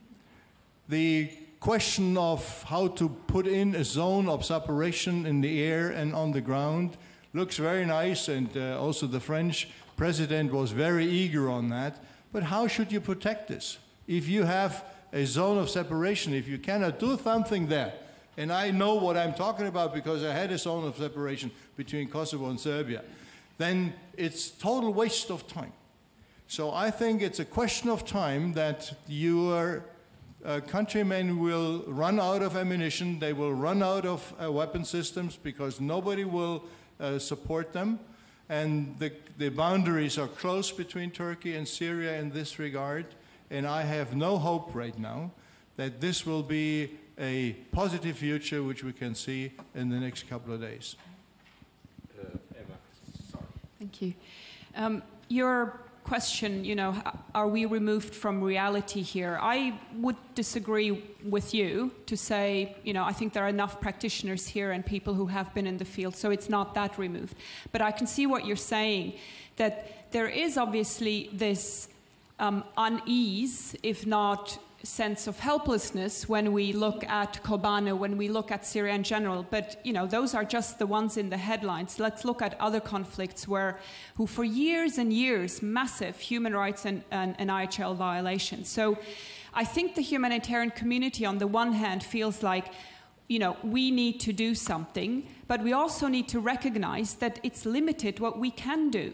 S4: The question of how to put in a zone of separation in the air and on the ground looks very nice, and uh, also the French president was very eager on that. But how should you protect this? If you have a zone of separation, if you cannot do something there, and I know what I'm talking about because I had a zone of separation between Kosovo and Serbia, then it's total waste of time. So I think it's a question of time that your uh, countrymen will run out of ammunition, they will run out of uh, weapon systems because nobody will uh, support them. And the, the boundaries are close between Turkey and Syria in this regard. And I have no hope right now that this will be a positive future which we can see in the next couple of days.
S1: Uh, Eva, sorry.
S2: Thank you. Um, your question, you know, are we removed from reality here? I would disagree with you to say, you know, I think there are enough practitioners here and people who have been in the field, so it's not that removed. But I can see what you're saying, that there is obviously this um, unease, if not sense of helplessness, when we look at Kobane, when we look at Syria in general. But you know, those are just the ones in the headlines. Let's look at other conflicts where, who for years and years, massive human rights and, and, and I H L violations. So I think the humanitarian community on the one hand feels like, you know, we need to do something, but we also need to recognize that it's limited what we can do.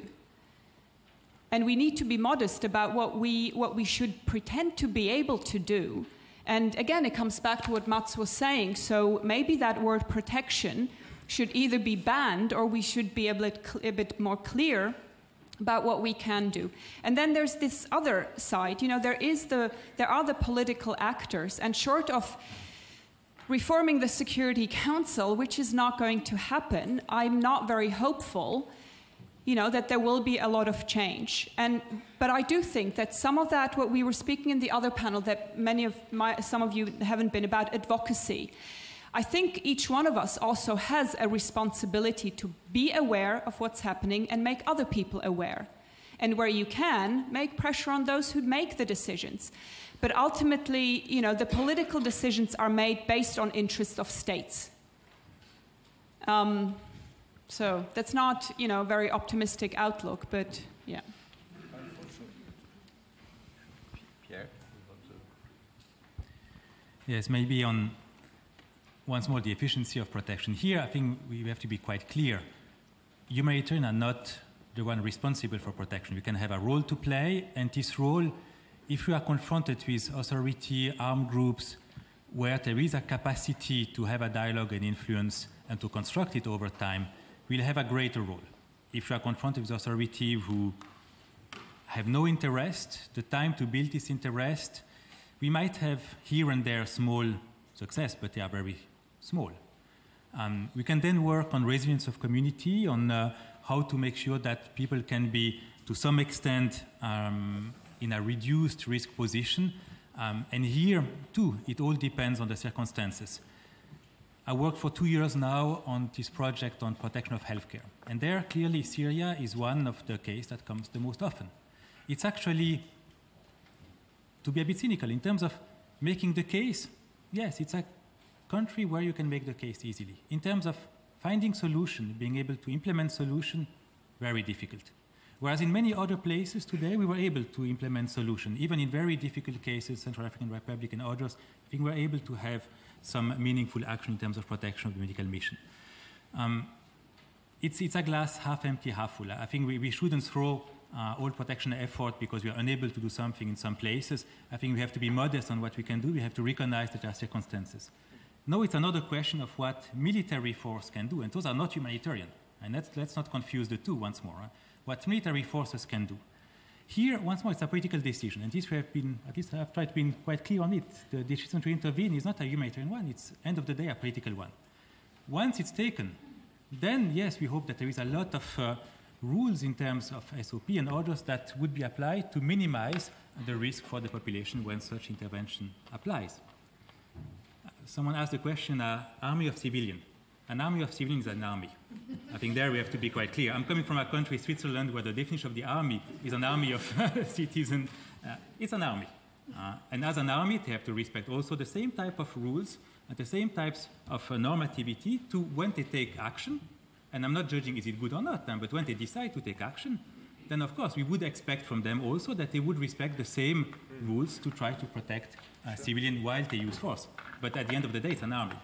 S2: And we need to be modest about what we, what we should pretend to be able to do. And again, it comes back to what Mats was saying. So maybe that word protection should either be banned or we should be a bit, a bit more clear about what we can do. And then there's this other side. You know, there, is the, there are the political actors. And short of reforming the Security Council, which is not going to happen, I'm not very hopeful, you know, that there will be a lot of change. And, but I do think that some of that, what we were speaking in the other panel, that many of my, some of you haven't been, about advocacy. I think each one of us also has a responsibility to be aware of what's happening and make other people aware. And where you can, make pressure on those who make the decisions. But ultimately, you know, the political decisions are made based on interests of states. Um, So that's not, you know, a very optimistic outlook, but yeah.
S1: Pierre?
S5: Yes, maybe on, once more, the efficiency of protection. Here, I think we have to be quite clear. Humanitarians are not the one responsible for protection. We can have a role to play, and this role, if we are confronted with authority, armed groups, where there is a capacity to have a dialogue and influence and to construct it over time, we'll have a greater role. If you are confronted with authority who have no interest, the time to build this interest, we might have here and there small success, but they are very small. Um, we can then work on resilience of community, on uh, how to make sure that people can be, to some extent, um, in a reduced risk position. Um, and here, too, it all depends on the circumstances. I worked for two years now on this project on protection of healthcare. And there, clearly, Syria is one of the cases that comes the most often. It's actually, to be a bit cynical, in terms of making the case, yes, it's a country where you can make the case easily. In terms of finding solution, being able to implement solution, very difficult. Whereas in many other places today, we were able to implement solution. Even in very difficult cases, Central African Republic and others, I think we're able to have some meaningful action in terms of protection of the medical mission. Um, it's, it's a glass half empty, half full. I think we, we shouldn't throw uh, all protection effort because we are unable to do something in some places. I think we have to be modest on what we can do. We have to recognize that there are circumstances. Now it's another question of what military force can do, and those are not humanitarian. And let's, let's not confuse the two once more. Right? What military forces can do. Here, once more, it's a political decision, and this we have been, at least I have tried to be quite clear on it. The decision to intervene is not a humanitarian one, it's, end of the day, a political one. Once it's taken, then, yes, we hope that there is a lot of uh, rules in terms of S O P and others that would be applied to minimize the risk for the population when such intervention applies. someone asked the question, uh, army of civilian. An army of civilians is an army. I think there we have to be quite clear. I'm coming from a country, Switzerland, where the definition of the army is an army of citizens. Uh, it's an army. Uh, and as an army, they have to respect also the same type of rules and the same types of uh, normativity to when they take action. And I'm not judging is it good or not, but when they decide to take action, then of course we would expect from them also that they would respect the same rules to try to protect uh, civilians while they use force. But at the end of the day, it's an army.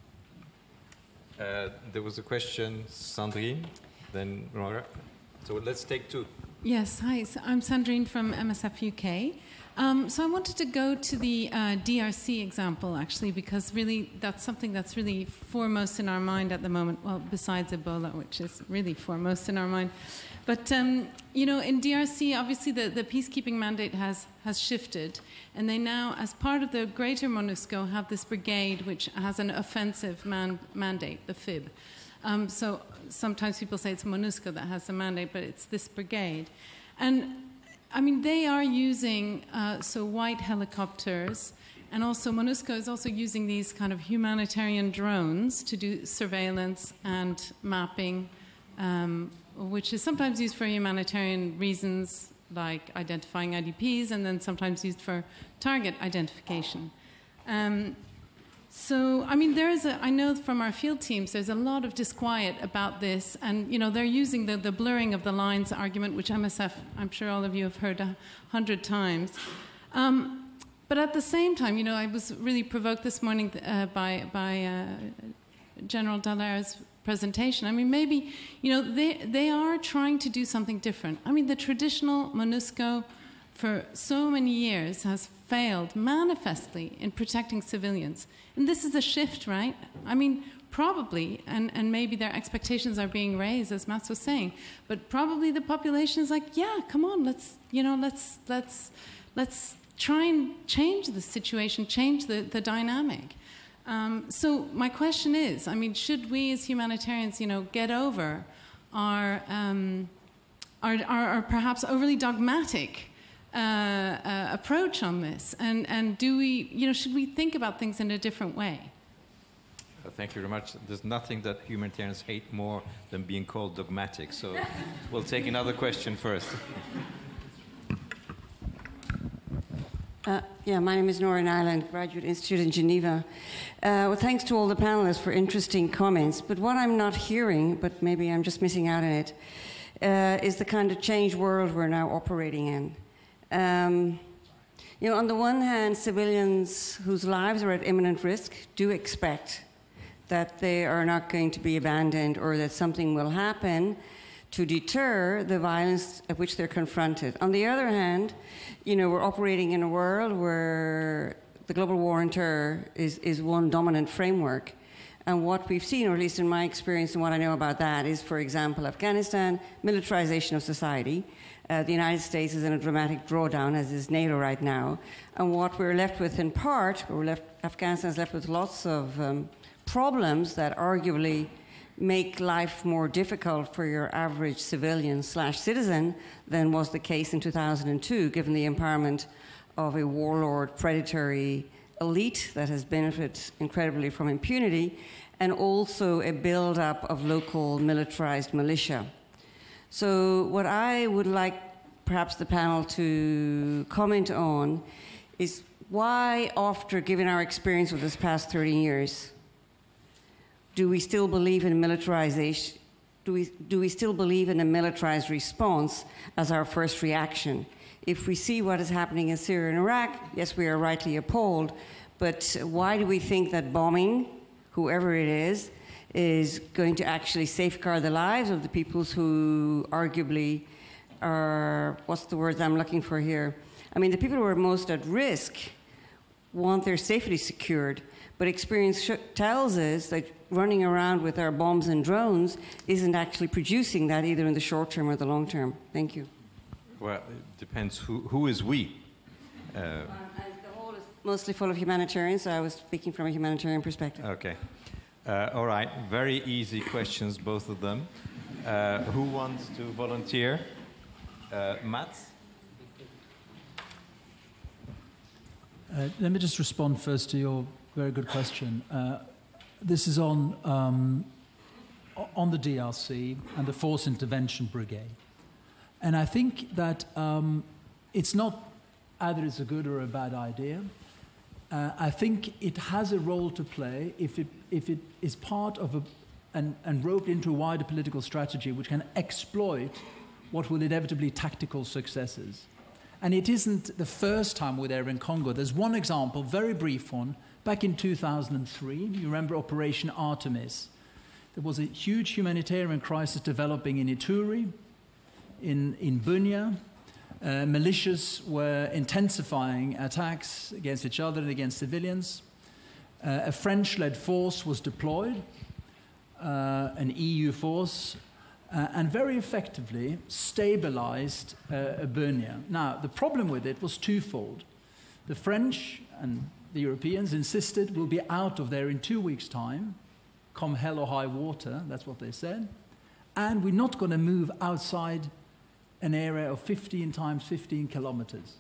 S1: Uh, there was a question, Sandrine, then Nora. So let's take two.
S9: Yes, hi. So I'm Sandrine from M S F U K. Um, so I wanted to go to the uh, D R C example, actually, because really that's something that's really foremost in our mind at the moment. Well, besides Ebola, which is really foremost in our mind. But, um, you know, in D R C, obviously the, the peacekeeping mandate has, has shifted. And they now, as part of the greater MONUSCO, have this brigade which has an offensive man, mandate, the F I B. Um, so sometimes people say it's MONUSCO that has the mandate, but it's this brigade. And, I mean, they are using, uh, so white helicopters, and also MONUSCO is also using these kind of humanitarian drones to do surveillance and mapping, um, which is sometimes used for humanitarian reasons, like identifying I D Ps, and then sometimes used for target identification. Um, so, I mean, there is a, I know from our field teams, there's a lot of disquiet about this, and, you know, they're using the, the blurring of the lines argument, which M S F, I'm sure all of you have heard a hundred times. Um, but at the same time, you know, I was really provoked this morning uh, by, by uh, General Dallaire's presentation. I mean, maybe, you know, they, they are trying to do something different. I mean, the traditional MONUSCO for so many years has failed manifestly in protecting civilians. And this is a shift, right? I mean, probably, and, and maybe their expectations are being raised, as Mats was saying, but probably the population is like, yeah, come on, let's, you know, let's, let's, let's try and change the situation, change the, the dynamic. Um, so my question is, I mean, should we as humanitarians, you know, get over our, um, our, our, our perhaps overly dogmatic uh, uh, approach on this? And, and do we, you know, should we think about things in a different way?
S1: Uh, thank you very much. There's nothing that humanitarians hate more than being called dogmatic. So we'll take another question first.
S10: Uh, yeah, my name is Nora Nyland, Graduate Institute in Geneva. Uh, well, thanks to all the panelists for interesting comments. But what I'm not hearing, but maybe I'm just missing out on it, uh, is the kind of changed world we're now operating in. Um, you know, on the one hand, civilians whose lives are at imminent risk do expect that they are not going to be abandoned or that something will happen to deter the violence at which they're confronted. On the other hand, you know, we're operating in a world where the global war on terror is, is one dominant framework. And what we've seen, or at least in my experience and what I know about that, is, for example, Afghanistan, militarization of society. Uh, the United States is in a dramatic drawdown, as is NATO right now. And what we're left with in part, we're left, Afghanistan is left with lots of um, problems that arguably make life more difficult for your average civilian slash citizen than was the case in two thousand two, given the empowerment of a warlord, predatory elite that has benefited incredibly from impunity, and also a build-up of local militarized militia. So what I would like perhaps the panel to comment on is why, after given our experience with this past thirty years, do we still believe in militarization? Do we, do we still believe in a militarized response as our first reaction? If we see what is happening in Syria and Iraq, yes, we are rightly appalled, but why do we think that bombing, whoever it is, is going to actually safeguard the lives of the peoples who arguably are, what's the words I'm looking for here? I mean, the people who are most at risk want their safety secured, but experience tells us that running around with our bombs and drones isn't actually producing that either in the short term or the long term. Thank you.
S1: Well, it depends who, who is we. Uh,
S10: um, the whole is mostly full of humanitarians, so I was speaking from a humanitarian perspective.
S1: Okay. Uh, all right. Very easy questions, both of them. Uh, who wants to volunteer? Uh, Mats?
S3: Uh, let me just respond first to your Very good question. Uh, this is on, um, on the D R C and the Force Intervention Brigade. And I think that um, it's not either it's a good or a bad idea. Uh, I think it has a role to play if it, if it is part of a, and, and roped into a wider political strategy which can exploit what will inevitably tactical successes. And it isn't the first time we're there in Congo. There's one example, very brief one, back in two thousand three. You remember Operation Artemis. There was a huge humanitarian crisis developing in Ituri, in, in Bunia. Uh, militias were intensifying attacks against each other and against civilians. Uh, a French-led force was deployed, uh, an E U force, uh, and very effectively stabilized uh, Bunia. Now, the problem with it was twofold. The French and the Europeans insisted we'll be out of there in two weeks' time, come hell or high water, that's what they said, and we're not going to move outside an area of fifteen times fifteen kilometers.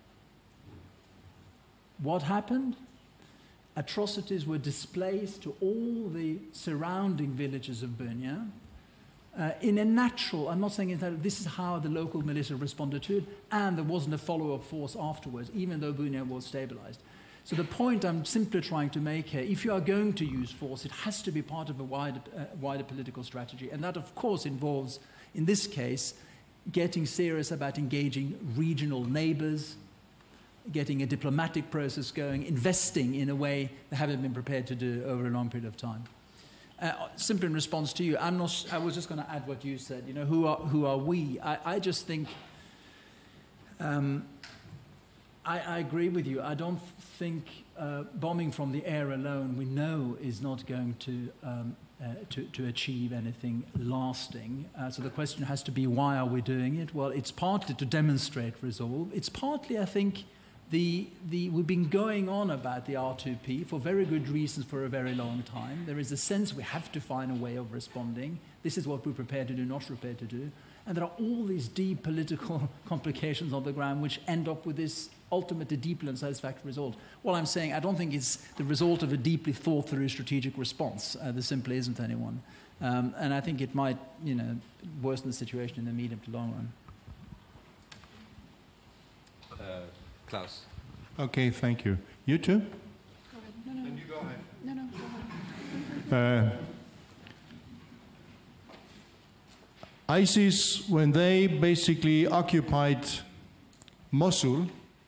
S3: What happened? Atrocities were displaced to all the surrounding villages of Bunia uh, in a natural, I'm not saying that this is how the local militia responded to it, and there wasn't a follow-up force afterwards, even though Bunia was stabilized. So the point I'm simply trying to make here, if you are going to use force, it has to be part of a wider, uh, wider political strategy, and that of course involves, in this case, getting serious about engaging regional neighbors, getting a diplomatic process going, investing in a way they haven't been prepared to do over a long period of time. Uh, simply in response to you, I'm not, I was just going to add what you said. You know, who are, who are we? I, I just think, um, I, I agree with you. I don't think uh, bombing from the air alone, we know, is not going to um, Uh, to, to achieve anything lasting. Uh, so the question has to be, why are we doing it? Well, it's partly to demonstrate resolve. It's partly, I think, the, the, we've been going on about the R two P for very good reasons for a very long time. There is a sense we have to find a way of responding. This is what we're prepared to do, not prepared to do. And there are all these deep political complications on the ground which end up with this ultimately deeply unsatisfactory result. What I'm saying, I don't think it's the result of a deeply thought-through strategic response. Uh, there simply isn't anyone. Um, and I think it might, you know, worsen the situation in the medium to long run.
S1: Uh, Klaus.
S4: Okay, thank you. You too?
S2: Go ahead. No, no.
S4: Then you go ahead.
S2: No, no, go ahead.
S4: Uh, ISIS, when they basically occupied Mosul,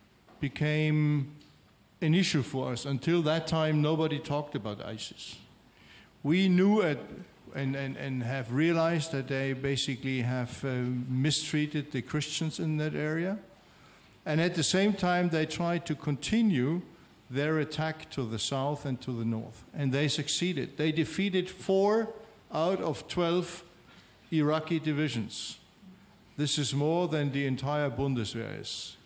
S4: became an issue for us. Until that time, nobody talked about ISIS. We knew it and, and, and have realized that they basically have uh, mistreated the Christians in that area. And at the same time, they tried to continue their attack to the south and to the north. And they succeeded. They defeated four out of twelve Iraqi divisions. This is more than the entire Bundeswehr is.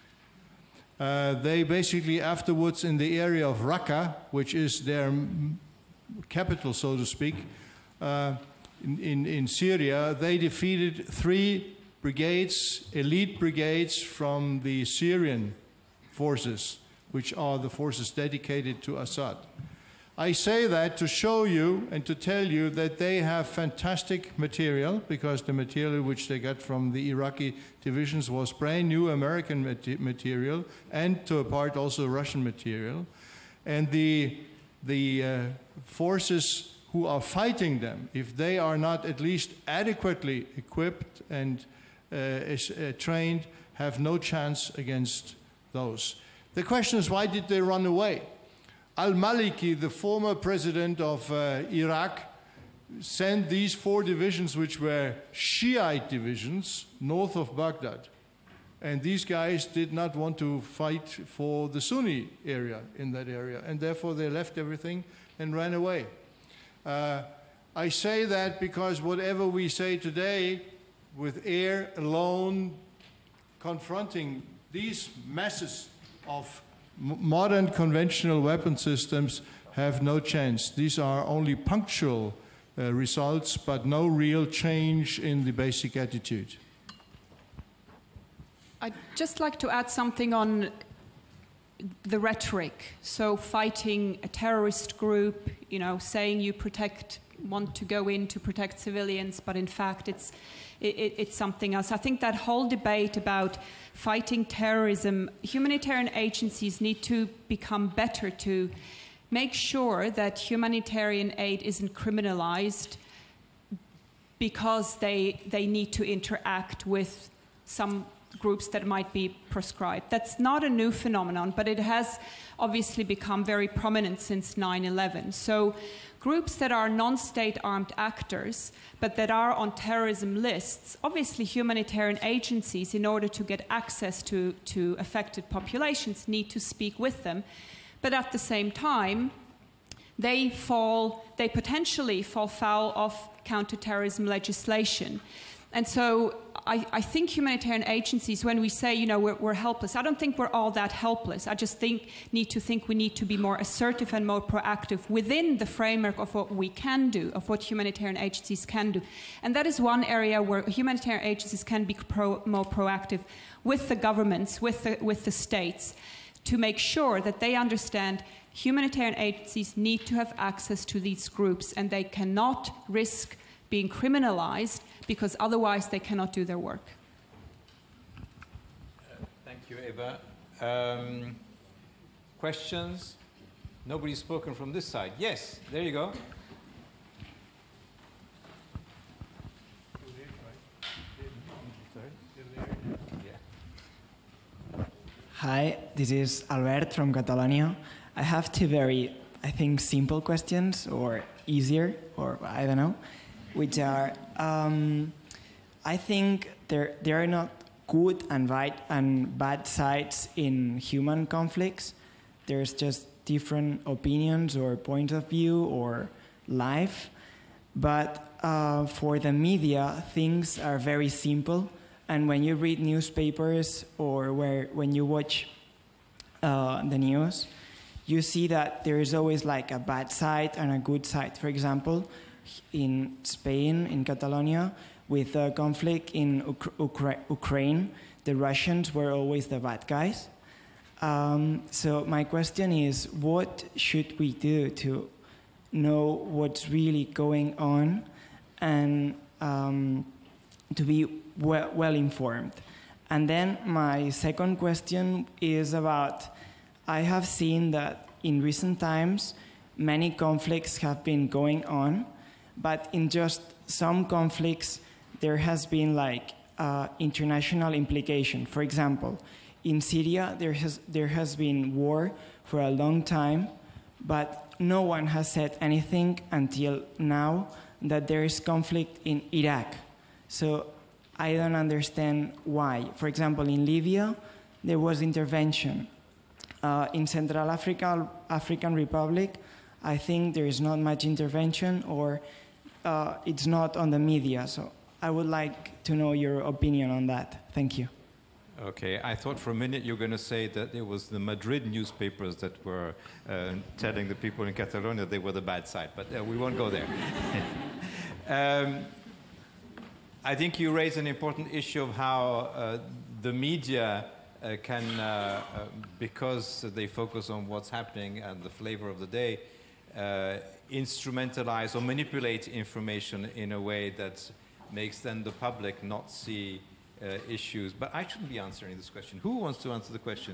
S4: Uh, they basically afterwards, in the area of Raqqa, which is their capital, so to speak, uh, in, in, in Syria, they defeated three brigades, elite brigades from the Syrian forces, which are the forces dedicated to Assad. I say that to show you and to tell you that they have fantastic material, because the material which they got from the Iraqi divisions was brand new American material, and to a part also Russian material. And the, the uh, forces who are fighting them, if they are not at least adequately equipped and uh, is, uh, trained, have no chance against those. The question is, why did they run away? Al-Maliki, the former president of uh, Iraq, sent these four divisions, which were Shiite divisions, north of Baghdad. And these guys did not want to fight for the Sunni area in that area, and therefore they left everything and ran away. Uh, I say that because whatever we say today, with air alone confronting these masses of modern conventional weapon systems, have no chance. These are only punctual uh, results, but no real change in the basic attitude.
S2: I'd just like to add something on the rhetoric. So fighting a terrorist group, you know, saying you protect, want to go in to protect civilians, but in fact it's, it, it's something else. I think that whole debate about fighting terrorism, humanitarian agencies need to become better to make sure that humanitarian aid isn't criminalized because they, they need to interact with some groups that might be proscribed. That's not a new phenomenon, but it has obviously become very prominent since nine eleven. So groups that are non-state armed actors, but that are on terrorism lists, obviously humanitarian agencies, in order to get access to, to affected populations, need to speak with them. But at the same time, they fall, they potentially fall foul of counterterrorism legislation. And so I, I think humanitarian agencies, when we say, you know, we're, we're helpless, I don't think we're all that helpless. I just think need to think we need to be more assertive and more proactive within the framework of what we can do, of what humanitarian agencies can do. And that is one area where humanitarian agencies can be pro, more proactive with the governments, with the, with the states, to make sure that they understand humanitarian agencies need to have access to these groups, and they cannot risk being criminalized because otherwise they cannot do their work.
S1: Uh, thank you, Eva. Um, questions? Nobody's spoken from this side. Yes, there you go.
S11: Hi, this is Albert from Catalonia. I have two very, I think, simple questions, or easier, or I don't know, which are, um, I think there, there are not good and right and bad sides in human conflicts. There's just different opinions or points of view or life. But uh, for the media, things are very simple. And when you read newspapers or where, when you watch uh, the news, you see that there is always like a bad side and a good side. For example, in Spain, in Catalonia, with the conflict in Ukra- Ukraine, the Russians were always the bad guys. Um, so my question is, what should we do to know what's really going on and um, to be well, well informed? And then my second question is about, I have seen that in recent times, many conflicts have been going on, but in just some conflicts, there has been like uh, international implication. For example, in Syria, there has, there has been war for a long time, but no one has said anything until now that there is conflict in Iraq. So I don't understand why. For example, in Libya, there was intervention. Uh, in Central Africa, African Republic, I think there is not much intervention, or uh, it's not on the media. So I would like to know your opinion on that. Thank you.
S1: Okay, I thought for a minute you were going to say that it was the Madrid newspapers that were uh, telling the people in Catalonia they were the bad side, but uh, we won't go there. um, I think you raise an important issue of how uh, the media uh, can, uh, uh, because they focus on what's happening and the flavor of the day, uh, instrumentalize or manipulate information in a way that makes then the public not see uh, issues. But I shouldn't be answering this question. Who wants to answer the question?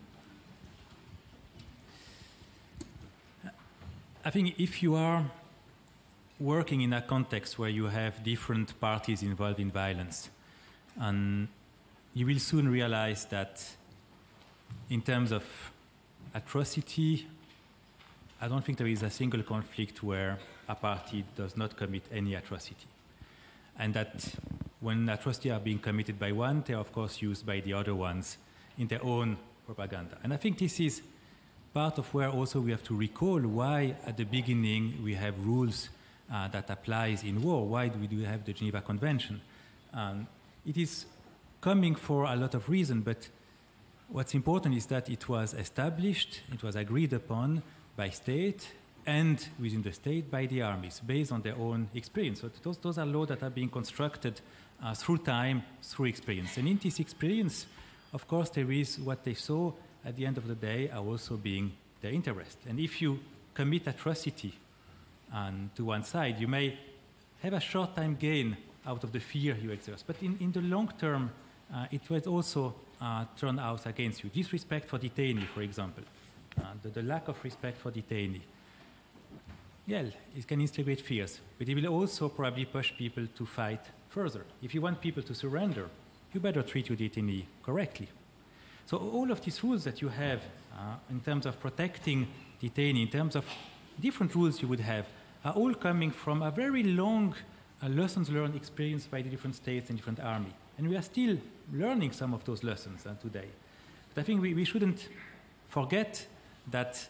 S5: I think if you are working in a context where you have different parties involved in violence, and you will soon realize that in terms of atrocity, I don't think there is a single conflict where a party does not commit any atrocity. And that when atrocities are being committed by one, they are of course used by the other ones in their own propaganda. And I think this is part of where also we have to recall why at the beginning we have rules uh, that applies in war. Why do we do have the Geneva Convention? Um, it is coming for a lot of reasons, but what's important is that it was established, it was agreed upon by state and within the state by the armies based on their own experience. So those, those are laws that are being constructed uh, through time, through experience. And in this experience, of course, there is what they saw at the end of the day, are also being their interest. And if you commit atrocity um, to one side, you may have a short-time gain out of the fear you exert. But in, in the long term, uh, it will also uh, turn out against you. Disrespect for detainee, for example, uh, the, the lack of respect for detainee. Yeah, it can instigate fears, but it will also probably push people to fight further. If you want people to surrender, you better treat your detainee correctly. So all of these rules that you have uh, in terms of protecting detainee, in terms of different rules you would have, are all coming from a very long uh, lessons learned experience by the different states and different armies. And we are still learning some of those lessons uh, today. But I think we, we shouldn't forget that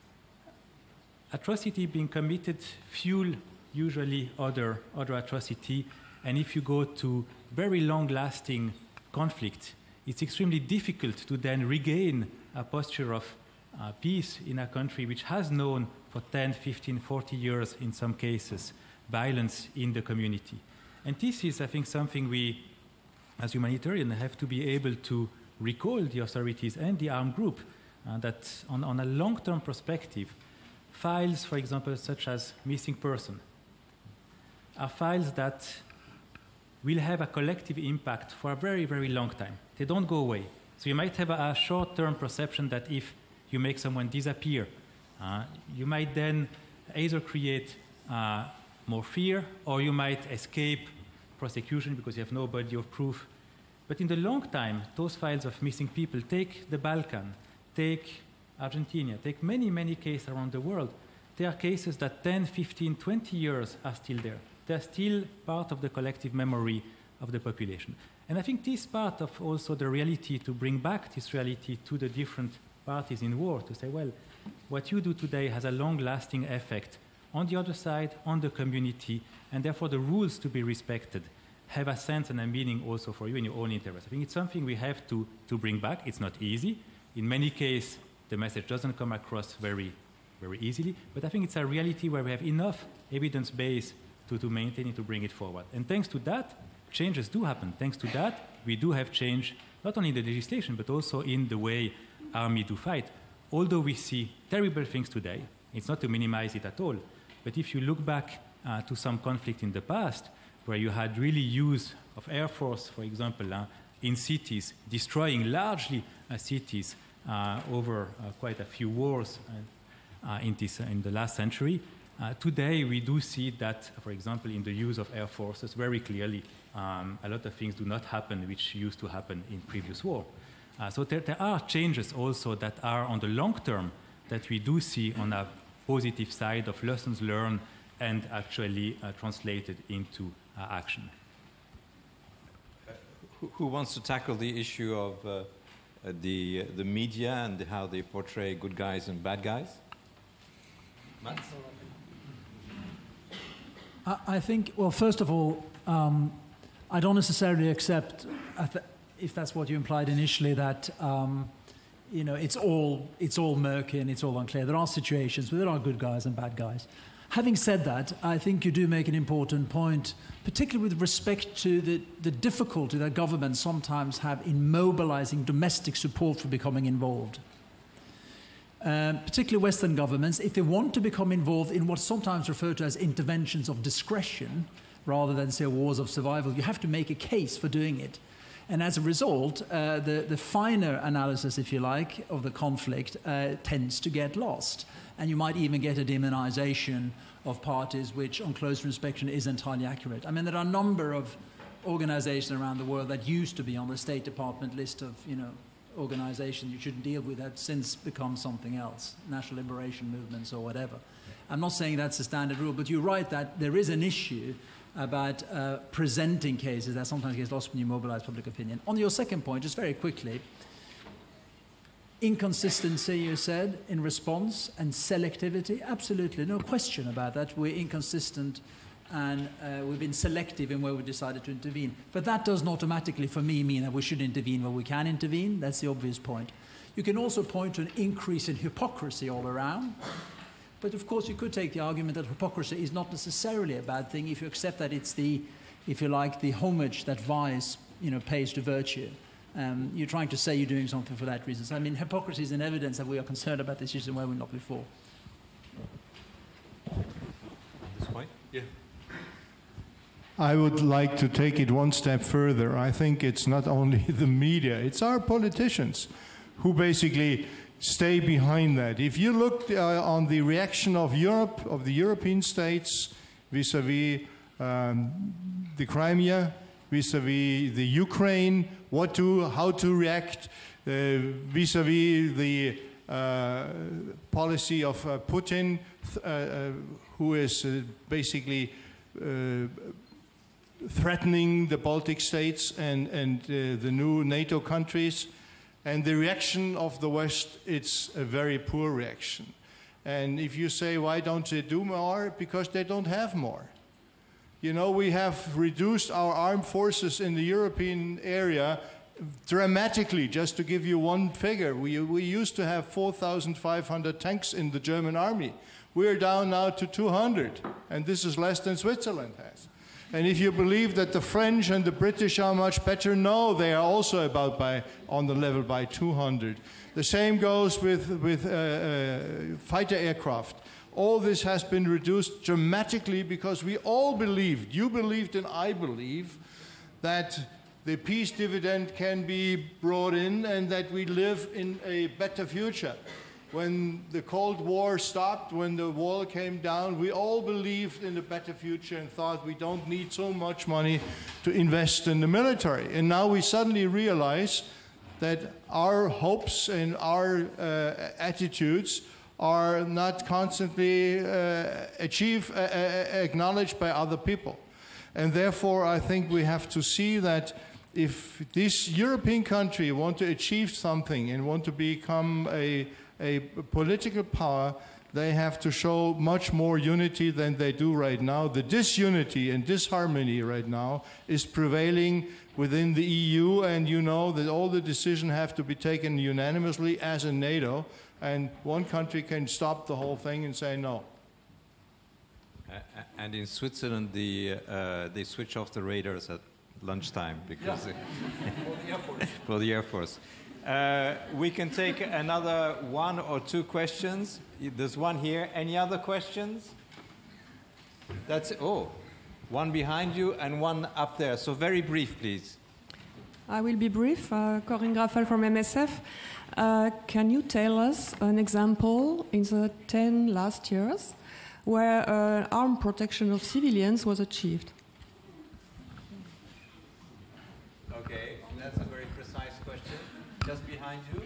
S5: atrocity being committed fuel usually other, other atrocity. And if you go to very long-lasting conflict, it's extremely difficult to then regain a posture of uh, peace in a country which has known for ten, fifteen, forty years, in some cases, violence in the community. And this is, I think, something we, as humanitarians, have to be able to recall the authorities and the armed group, uh, that on, on a long-term perspective, files, for example, such as missing person, are files that will have a collective impact for a very, very long time. They don't go away. So you might have a, a short-term perception that if you make someone disappear, uh, you might then either create uh, more fear, or you might escape prosecution because you have no body of proof. But in the long time, those files of missing people, take the Balkan, take Argentina, take many, many cases around the world. There are cases that ten, fifteen, twenty years are still there. They're still part of the collective memory of the population. And I think this part of also the reality, to bring back this reality to the different parties in war, to say, well, what you do today has a long-lasting effect on the other side, on the community, and therefore the rules to be respected have a sense and a meaning also for you in your own interest. I think it's something we have to, to bring back. It's not easy. In many cases, the message doesn't come across very, very easily, but I think it's a reality where we have enough evidence base to, to maintain it, to bring it forward. And thanks to that, changes do happen. Thanks to that, we do have change, not only in the legislation, but also in the way army do fight. Although we see terrible things today, it's not to minimize it at all, but if you look back uh, to some conflict in the past, where you had really use of Air Force, for example, uh, in cities, destroying largely uh, cities uh, over uh, quite a few wars uh, uh, in, this, uh, in the last century, Uh, today, we do see that, for example, in the use of air forces, very clearly, um, a lot of things do not happen which used to happen in previous war. Uh, so there, there are changes also that are on the long term that we do see on a positive side of lessons learned and actually uh, translated into uh, action.
S1: Uh, who, who wants to tackle the issue of uh, uh, the, uh, the media and how they portray good guys and bad guys? Mats?
S3: I think, well, first of all, um, I don't necessarily accept, if that's what you implied initially, that um, you know it's all it's all murky and it's all unclear. There are situations where there are good guys and bad guys. Having said that, I think you do make an important point, particularly with respect to the, the difficulty that governments sometimes have in mobilizing domestic support for becoming involved. Um, particularly Western governments, if they want to become involved in what's sometimes referred to as interventions of discretion, rather than, say, wars of survival, you have to make a case for doing it. And as a result, uh, the, the finer analysis, if you like, of the conflict uh, tends to get lost. And you might even get a demonization of parties which, on closer inspection, is entirely accurate. I mean, there are a number of organizations around the world that used to be on the State Department list of, you know, organization you shouldn't deal with, that since become something else, national liberation movements or whatever. I'm not saying that's a standard rule, but you're right that there is an issue about uh, presenting cases that sometimes gets lost when you mobilize public opinion. On your second point, just very quickly, inconsistency, you said, in response, and selectivity, absolutely, no question about that. We're inconsistent and uh, we've been selective in where we decided to intervene. But that doesn't automatically, for me, mean that we should intervene where we can intervene. That's the obvious point. You can also point to an increase in hypocrisy all around. But of course, you could take the argument that hypocrisy is not necessarily a bad thing if you accept that it's the, if you like, the homage that vice, you know, pays to virtue. Um, you're trying to say you're doing something for that reason. So, I mean, hypocrisy is an evidence that we are concerned about this issue where we're not before.
S1: This point? Yeah.
S4: I would like to take it one step further. I think it's not only the media, it's our politicians who basically stay behind that. If you look uh, on the reaction of Europe, of the European states, vis-a-vis um, the Crimea, vis-a-vis the Ukraine, what to, how to react uh, vis-a-vis the uh, policy of uh, Putin, uh, uh, who is uh, basically uh, threatening the Baltic states and, and uh, the new NATO countries. And the reaction of the West, it's a very poor reaction. And if you say, why don't they do more? Because they don't have more. You know, we have reduced our armed forces in the European area dramatically. Just to give you one figure, we, we used to have four thousand five hundred tanks in the German army. We're down now to two hundred, and this is less than Switzerland has. And if you believe that the French and the British are much better, no, they are also about by, on the level by two hundred. The same goes with, with uh, uh, fighter aircraft. All this has been reduced dramatically because we all believed, you believed and I believe, that the peace dividend can be brought in and that we live in a better future. When the Cold War stopped, when the wall came down, we all believed in a better future and thought we don't need so much money to invest in the military. And now we suddenly realize that our hopes and our uh, attitudes are not constantly uh, achieved, uh, acknowledged by other people. And therefore, I think we have to see that if this European country want to achieve something and want to become a, a political power, they have to show much more unity than they do right now. The disunity and disharmony right now is prevailing within the E U, and you know that all the decisions have to be taken unanimously as in NATO, and one country can stop the whole thing and say no.
S1: Uh, and in Switzerland, the, uh, they switch off the radars at lunchtime because
S4: yeah.
S1: for the Air Force. For the Air Force. Uh, we can take another one or two questions. There's one here. Any other questions? That's oh, one behind you and one up there. So very brief, please.
S12: I will be brief. Uh, Corinne Graffel from M S F. Uh, can you tell us an example in the ten last years where uh, armed protection of civilians was achieved?
S1: Okay, that's a very precise question. Just behind you.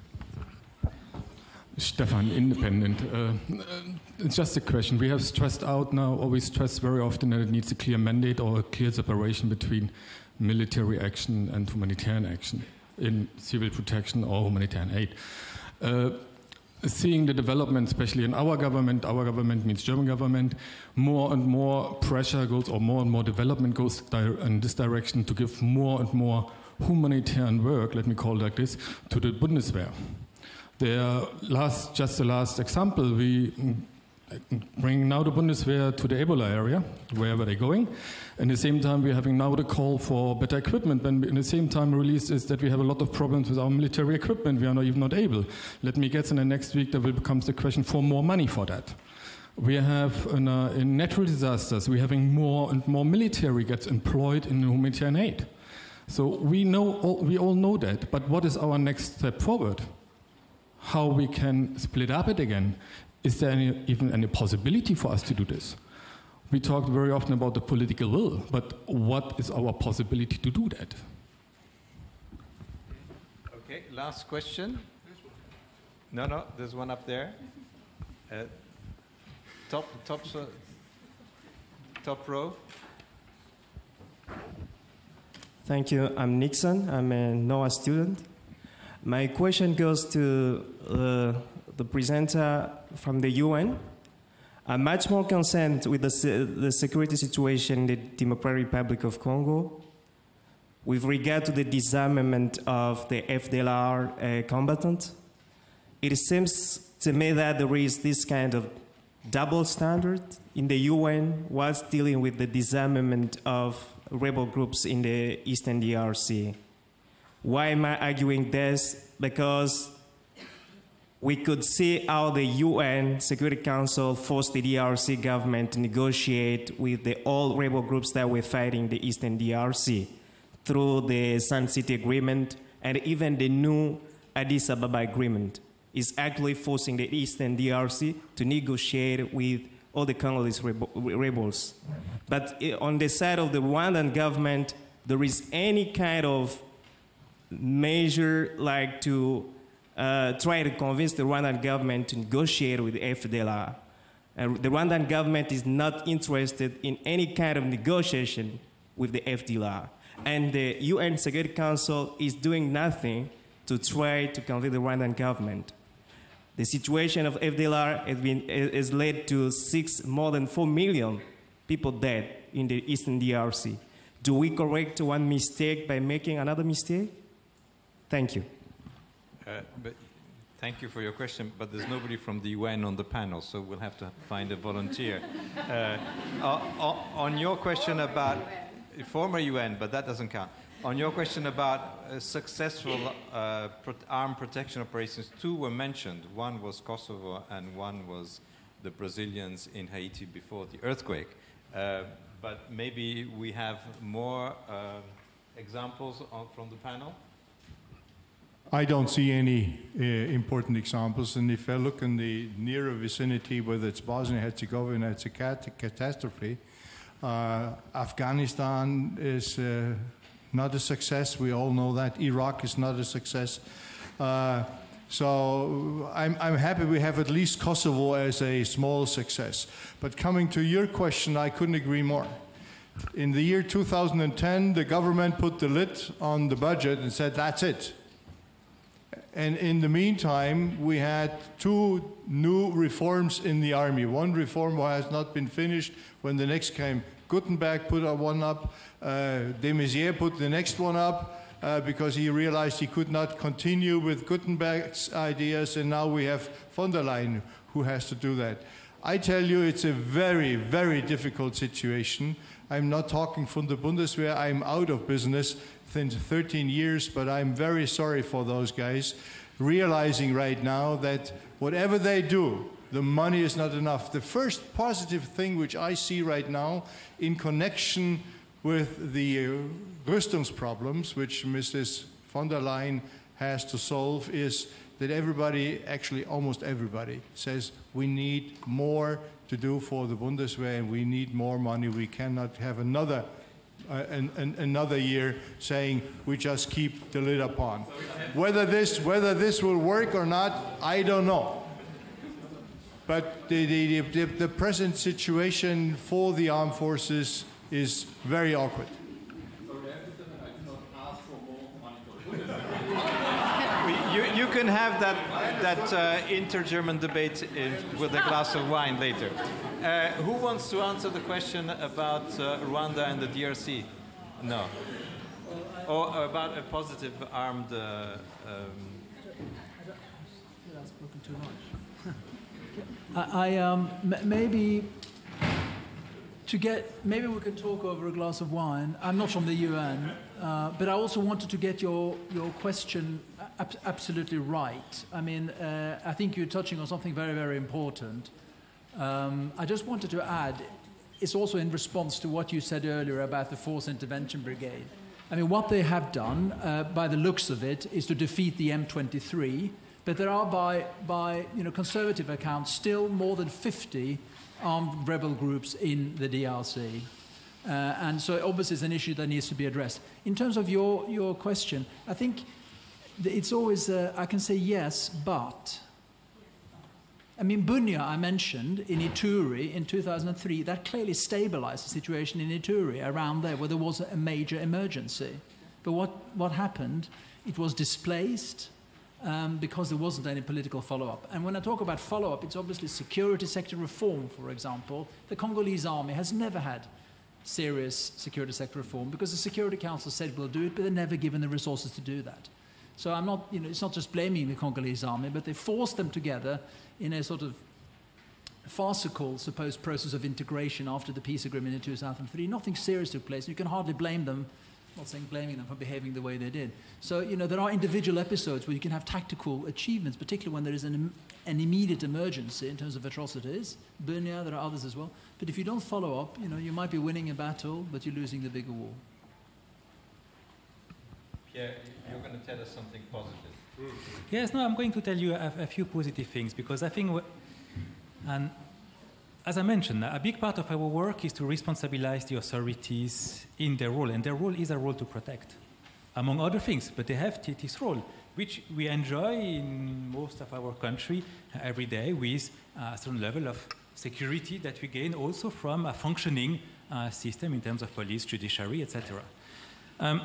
S13: Stefan, Independent. Uh, it's just a question. We have stressed out now, or we stress very often that it needs a clear mandate or a clear separation between military action and humanitarian action in civil protection or humanitarian aid. Uh, seeing the development, especially in our government, our government means German government, more and more pressure goes, or more and more development goes in this direction to give more and more humanitarian work, let me call it like this, to the Bundeswehr. The last, just the last example, we bring now the Bundeswehr to the Ebola area, wherever they're going. And at the same time, we're having now the call for better equipment. When we, in the same time, released is that we have a lot of problems with our military equipment. We are not even not able. Let me guess, in the next week, there will become the question for more money for that. We have, in, uh, in natural disasters, we're having more and more military gets employed in humanitarian aid. So we know, all, we all know that. But what is our next step forward? How we can split up it again? Is there any, even any possibility for us to do this? We talked very often about the political will, but what is our possibility to do that?
S1: Okay, last question. No, no, there's one up there. Uh, top, top, uh, top row.
S14: Thank you. I'm Nixon. I'm a NOAA student. My question goes to uh, the presenter from the U N. I'm much more concerned with the, se the security situation in the Democratic Republic of Congo with regard to the disarmament of the F D L R uh, combatants. It seems to me that there is this kind of double standard in the U N whilst dealing with the disarmament of rebel groups in the Eastern D R C. Why am I arguing this? Because we could see how the U N Security Council forced the D R C government to negotiate with the old rebel groups that were fighting the Eastern D R C through the Sun City Agreement and even the new Addis Ababa Agreement is actually forcing the Eastern D R C to negotiate with all the Congolese rebels. But on the side of the Rwandan government, there is any kind of measure like to uh, try to convince the Rwandan government to negotiate with the F D L R. And the Rwandan government is not interested in any kind of negotiation with the F D L R. And the U N Security Council is doing nothing to try to convince the Rwandan government. The situation of F D L R has, been, has led to six, more than four million people dead in the Eastern D R C. Do we correct one mistake by making another mistake? Thank you.
S1: Uh, but thank you for your question, but there's nobody from the U N on the panel, so we'll have to find a volunteer. Uh, uh, on your question about former U N, but that doesn't count. On your question about uh, successful uh, pro armed protection operations, two were mentioned. One was Kosovo and one was the Brazilians in Haiti before the earthquake. Uh, but maybe we have more uh, examples on, from the panel?
S4: I don't see any uh, important examples, and if I look in the nearer vicinity, whether it's Bosnia-Herzegovina, it's a cat catastrophe. Uh, Afghanistan is uh, not a success. We all know that. Iraq is not a success. Uh, so I'm, I'm happy we have at least Kosovo as a small success. But coming to your question, I couldn't agree more. In the year two thousand ten, the government put the lid on the budget and said, that's it. And in the meantime, we had two new reforms in the army. One reform has not been finished. When the next came, Gutenberg put one up. Uh, de Maizière put the next one up uh, because he realized he could not continue with Gutenberg's ideas. And now we have von der Leyen who has to do that. I tell you, it's a very, very difficult situation. I'm not talking from the Bundeswehr. I'm out of business since thirteen years, but I'm very sorry for those guys, realizing right now that whatever they do, the money is not enough. The first positive thing which I see right now in connection with the uh, Rüstungsproblems, which Missus von der Leyen has to solve, is that everybody, actually almost everybody, says we need more to do for the Bundeswehr and we need more money. We cannot have another Uh, an, an, another year saying we just keep the lid upon. Whether this, whether this will work or not, I don't know. But the, the, the, the present situation for the armed forces is very awkward.
S1: you, you can have that, that uh, inter-German debate in, with a glass of wine later. Uh, who wants to answer the question about uh, Rwanda and the D R C? No. Or about a positive armed... Uh, um...
S3: I, I um, m maybe to get, maybe we can talk over a glass of wine. I'm not from the U N, uh, but I also wanted to get your, your question ab absolutely right. I mean, uh, I think you're touching on something very, very important. Um, I just wanted to add, it's also in response to what you said earlier about the Force Intervention Brigade. I mean, what they have done, uh, by the looks of it, is to defeat the M twenty-three, but there are, by, by you know, conservative accounts, still more than fifty armed rebel groups in the D R C. Uh, and so obviously it's an issue that needs to be addressed. In terms of your, your question, I think it's always, uh, I can say yes, but... I mean, Bunia, I mentioned, in Ituri in two thousand three, that clearly stabilized the situation in Ituri, around there, where there was a major emergency. But what, what happened? It was displaced um, because there wasn't any political follow-up. And when I talk about follow-up, it's obviously security sector reform, for example. The Congolese army has never had serious security sector reform because the Security Council said we'll do it, but they're never given the resources to do that. So I'm not, you know, it's not just blaming the Congolese army, but they forced them together in a sort of farcical supposed process of integration after the peace agreement in two thousand three. Nothing serious took place. You can hardly blame them I'm not saying blaming them for behaving the way they did. So, you know, there are individual episodes where you can have tactical achievements, particularly when there is an, an immediate emergency in terms of atrocities. Bunia, there are others as well. But if you don't follow up, you know, you might be winning a battle, but you're losing the bigger war.
S1: Pierre, you're going to tell us something positive.
S5: Yes, no, I'm going to tell you a, a few positive things, because I think, and as I mentioned, a big part of our work is to responsibilize the authorities in their role, and their role is a role to protect, among other things, but they have this role, which we enjoy in most of our country uh, every day with a certain level of security that we gain also from a functioning uh, system in terms of police, judiciary, et cetera. Um,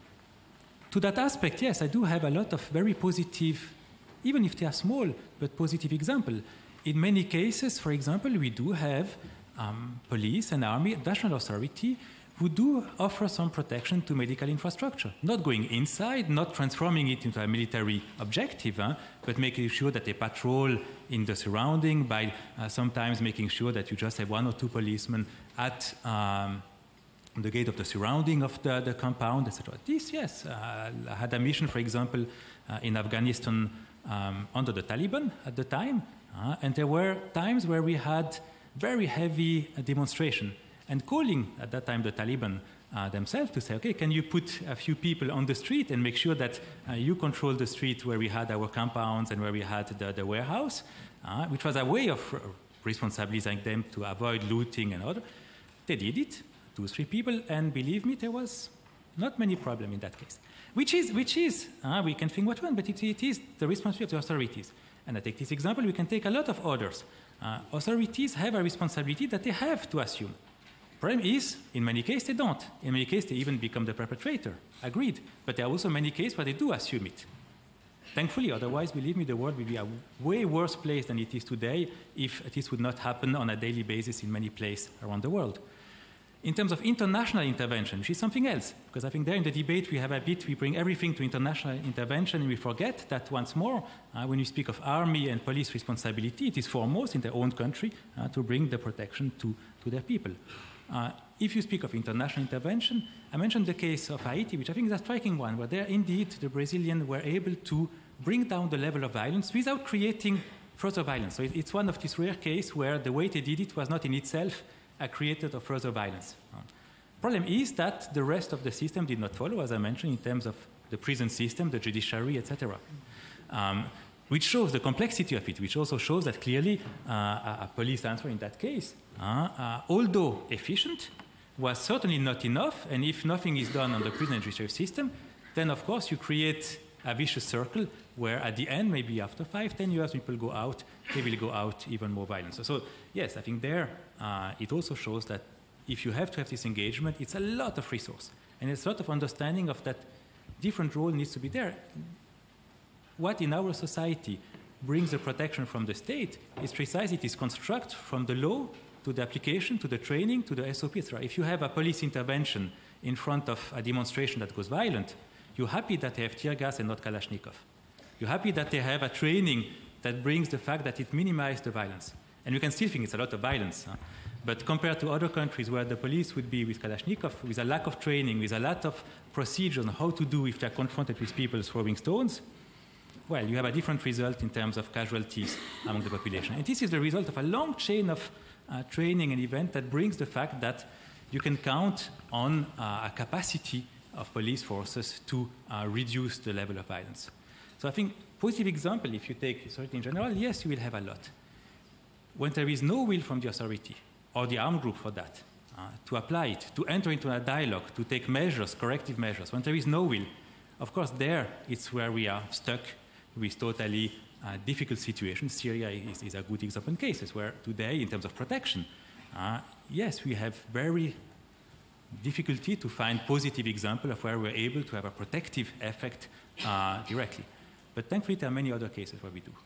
S5: to that aspect, yes, I do have a lot of very positive, even if they are small, but positive examples. In many cases, for example, we do have um, police and army, national authority, who do offer some protection to medical infrastructure. Not going inside, not transforming it into a military objective, huh, but making sure that they patrol in the surrounding by uh, sometimes making sure that you just have one or two policemen at um, the gate of the surrounding of the, the compound, et cetera. This, yes, uh, I had a mission, for example, uh, in Afghanistan um, under the Taliban at the time, uh, and there were times where we had very heavy uh, demonstration, and calling at that time the Taliban uh, themselves to say, okay, can you put a few people on the street and make sure that uh, you control the street where we had our compounds and where we had the, the warehouse, uh, which was a way of uh, responsibilizing them to avoid looting and other. They did it, two or three people, and believe me, there was not many problems in that case. Which is, which is uh, we can think what one, but it, it is the responsibility of the authorities. And I take this example, we can take a lot of others. Uh, authorities have a responsibility that they have to assume. Problem is, in many cases, they don't. In many cases, they even become the perpetrator. Agreed. But there are also many cases where they do assume it. Thankfully, otherwise, believe me, the world will be a way worse place than it is today if this would not happen on a daily basis in many places around the world. In terms of international intervention, which is something else, because I think there in the debate we have a bit, we bring everything to international intervention, and we forget that once more, uh, when we speak of army and police responsibility, it is foremost in their own country uh, to bring the protection to, to their people. Uh, if you speak of international intervention, I mentioned the case of Haiti, which I think is a striking one, where there indeed the Brazilians were able to bring down the level of violence without creating further violence. So it, it's one of these rare cases where the way they did it was not in itself a creator of further violence. Uh, problem is that the rest of the system did not follow, as I mentioned, in terms of the prison system, the judiciary, et cetera. Um, which shows the complexity of it, which also shows that clearly uh, a, a police answer in that case, uh, uh, although efficient, was certainly not enough, and if nothing is done on the prison and judiciary system, then of course you create a vicious circle where at the end, maybe after five, ten years, people go out, they will go out even more violent. So, so yes, I think there uh, it also shows that if you have to have this engagement, it's a lot of resource, and it's a lot of understanding of that different role needs to be there. What in our society brings the protection from the state is precisely this construct from the law to the application, to the training, to the S O P, et cetera. If you have a police intervention in front of a demonstration that goes violent, you're happy that they have tear gas and not Kalashnikov. You're happy that they have a training that brings the fact that it minimizes the violence. And you can still think it's a lot of violence. Huh? But compared to other countries where the police would be with Kalashnikov, with a lack of training, with a lot of procedures on how to do if they're confronted with people throwing stones, well, you have a different result in terms of casualties among the population. And this is the result of a long chain of uh, training and event that brings the fact that you can count on uh, a capacity of police forces to uh, reduce the level of violence. So I think positive example, if you take authority in general, yes, you will have a lot. When there is no will from the authority, or the armed group for that, uh, to apply it, to enter into a dialogue, to take measures, corrective measures, when there is no will, of course there it's where we are stuck with totally uh, difficult situations. Syria is, is a good example in cases where today, in terms of protection, uh, yes, we have very difficulty to find positive example of where we're able to have a protective effect uh, directly. But thankfully, there are many other cases where we do.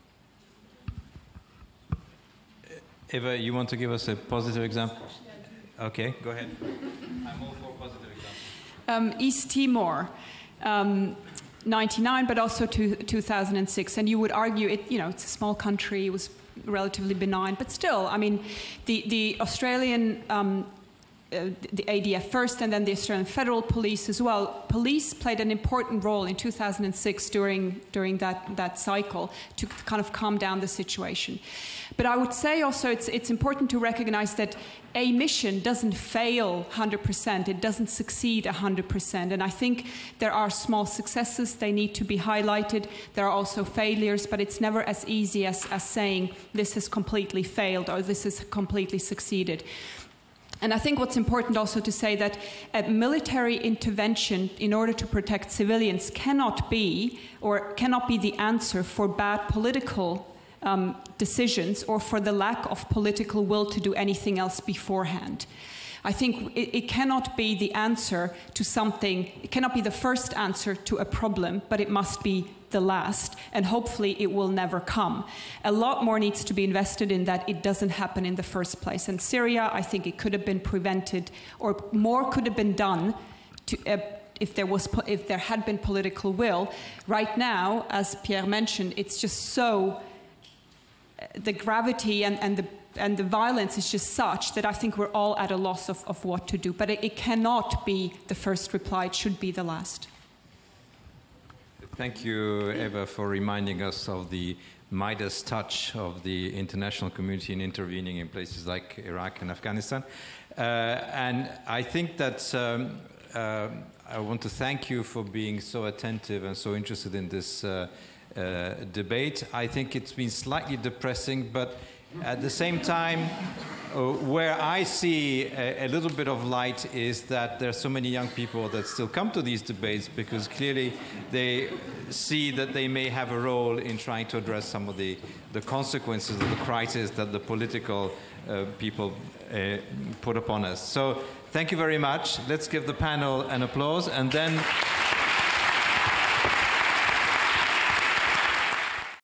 S1: Eva, you want to give us a positive example? Okay, go ahead. I'm all for positive examples.
S2: Um, East Timor. Um, ninety-nine, but also to two thousand six. And you would argue it, you know, it's a small country, it was relatively benign, but still, I mean, the, the Australian um, uh, the A D F first and then the Australian Federal Police as well. Police played an important role in two thousand six during, during that, that cycle to kind of calm down the situation. But I would say also it's, it's important to recognize that a mission doesn't fail one hundred percent, it doesn't succeed one hundred percent. And I think there are small successes, they need to be highlighted. There are also failures, but it's never as easy as, as saying this has completely failed or this has completely succeeded. And I think what's important also to say that a military intervention in order to protect civilians cannot be, or cannot be the answer for bad political Um, decisions or for the lack of political will to do anything else beforehand. I think it, it cannot be the answer to something, it cannot be the first answer to a problem, but it must be the last, and hopefully it will never come. A lot more needs to be invested in that it doesn't happen in the first place. In Syria, I think it could have been prevented, or more could have been done to uh, if there was, if there had been political will. Right now, as Pierre mentioned, it's just so the gravity and, and, the, and the violence is just such that I think we're all at a loss of, of what to do. But it, it cannot be the first reply, it should be the last.
S1: Thank you, Eva, for reminding us of the Midas touch of the international community in intervening in places like Iraq and Afghanistan. Uh, and I think that um, uh, I want to thank you for being so attentive and so interested in this uh, Uh, debate. I think it's been slightly depressing, but at the same time, uh, where I see a, a little bit of light is that there are so many young people that still come to these debates because clearly they see that they may have a role in trying to address some of the, the consequences of the crisis that the political uh, people uh, put upon us. So thank you very much. Let's give the panel an applause, and then